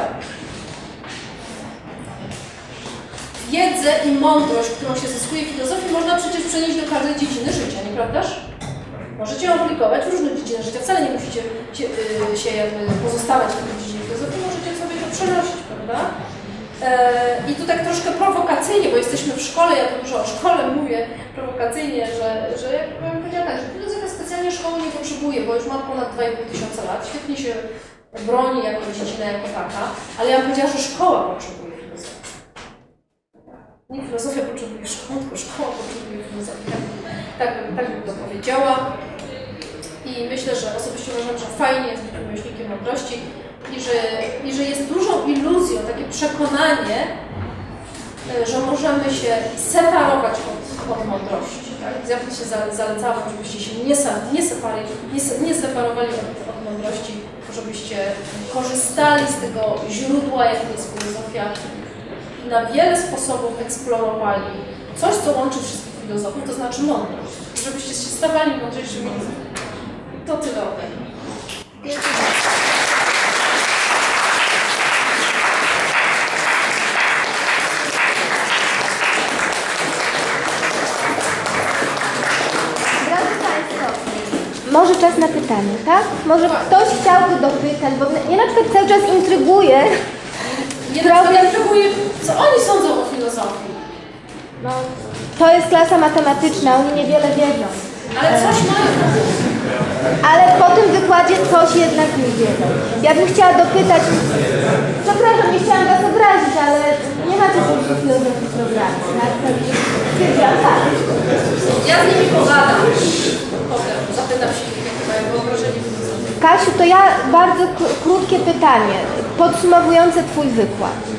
Wiedzę i mądrość, którą się zyskuje w filozofii, można przecież przenieść do każdej dziedziny życia, nieprawdaż? Możecie ją aplikować w różne dziedziny życia. Wcale nie musicie się, yy, się jakby pozostawać w tej dziedzinie filozofii, możecie sobie to przenosić, prawda? Yy, I tu tak troszkę prowokacyjnie, bo jesteśmy w szkole, ja to dużo o szkole mówię, prowokacyjnie, że, że jak bym powiedziała tak, że filozofia specjalnie szkoły nie potrzebuje, bo już ma ponad dwa i pół tysiąca lat, świetnie się broni jako dziedzina, jako taka, ale ja bym powiedziała, że szkoła potrzebuje filozofii. Nie filozofia potrzebuje szkoły, tylko szkoła potrzebuje filozofii. Tak, tak, tak bym to powiedziała. I myślę, że osobiście uważam, że fajnie jest być myślnikiem mądrości i że, i że jest dużą iluzją, takie przekonanie, że możemy się separować od, od mądrości. Tak? Ja bym się zalecałam, żebyście się nie, nie, separy, nie, nie separowali od, od mądrości, żebyście korzystali z tego źródła, jakim jest filozofia, i na wiele sposobów eksplorowali coś, co łączy wszystkich filozofów, to znaczy mądrość. Żebyście się stawali mądrzejszymi ludźmi. To tyle ode mnie. Drodzy Państwo, może czas na pytanie, tak? Może ktoś chciałby dopytać, bo mnie na przykład cały czas intryguje. Problem, co oni sądzą o filozofii? No, to jest klasa matematyczna, oni niewiele wiedzą. Ale coś mają. Ale po tym wykładzie coś jednak nie wiedzą. Ja bym chciała dopytać, przepraszam, nie chciałam Was obrazić, ale nie ma czegoś do filozofii w programie, tak? Stwierdziłam tak. Ja z nimi pogadam. Potem zapytam się, jakie mają wyobrażenie filozofii. Kasiu, to ja bardzo krótkie pytanie, podsumowujące Twój wykład.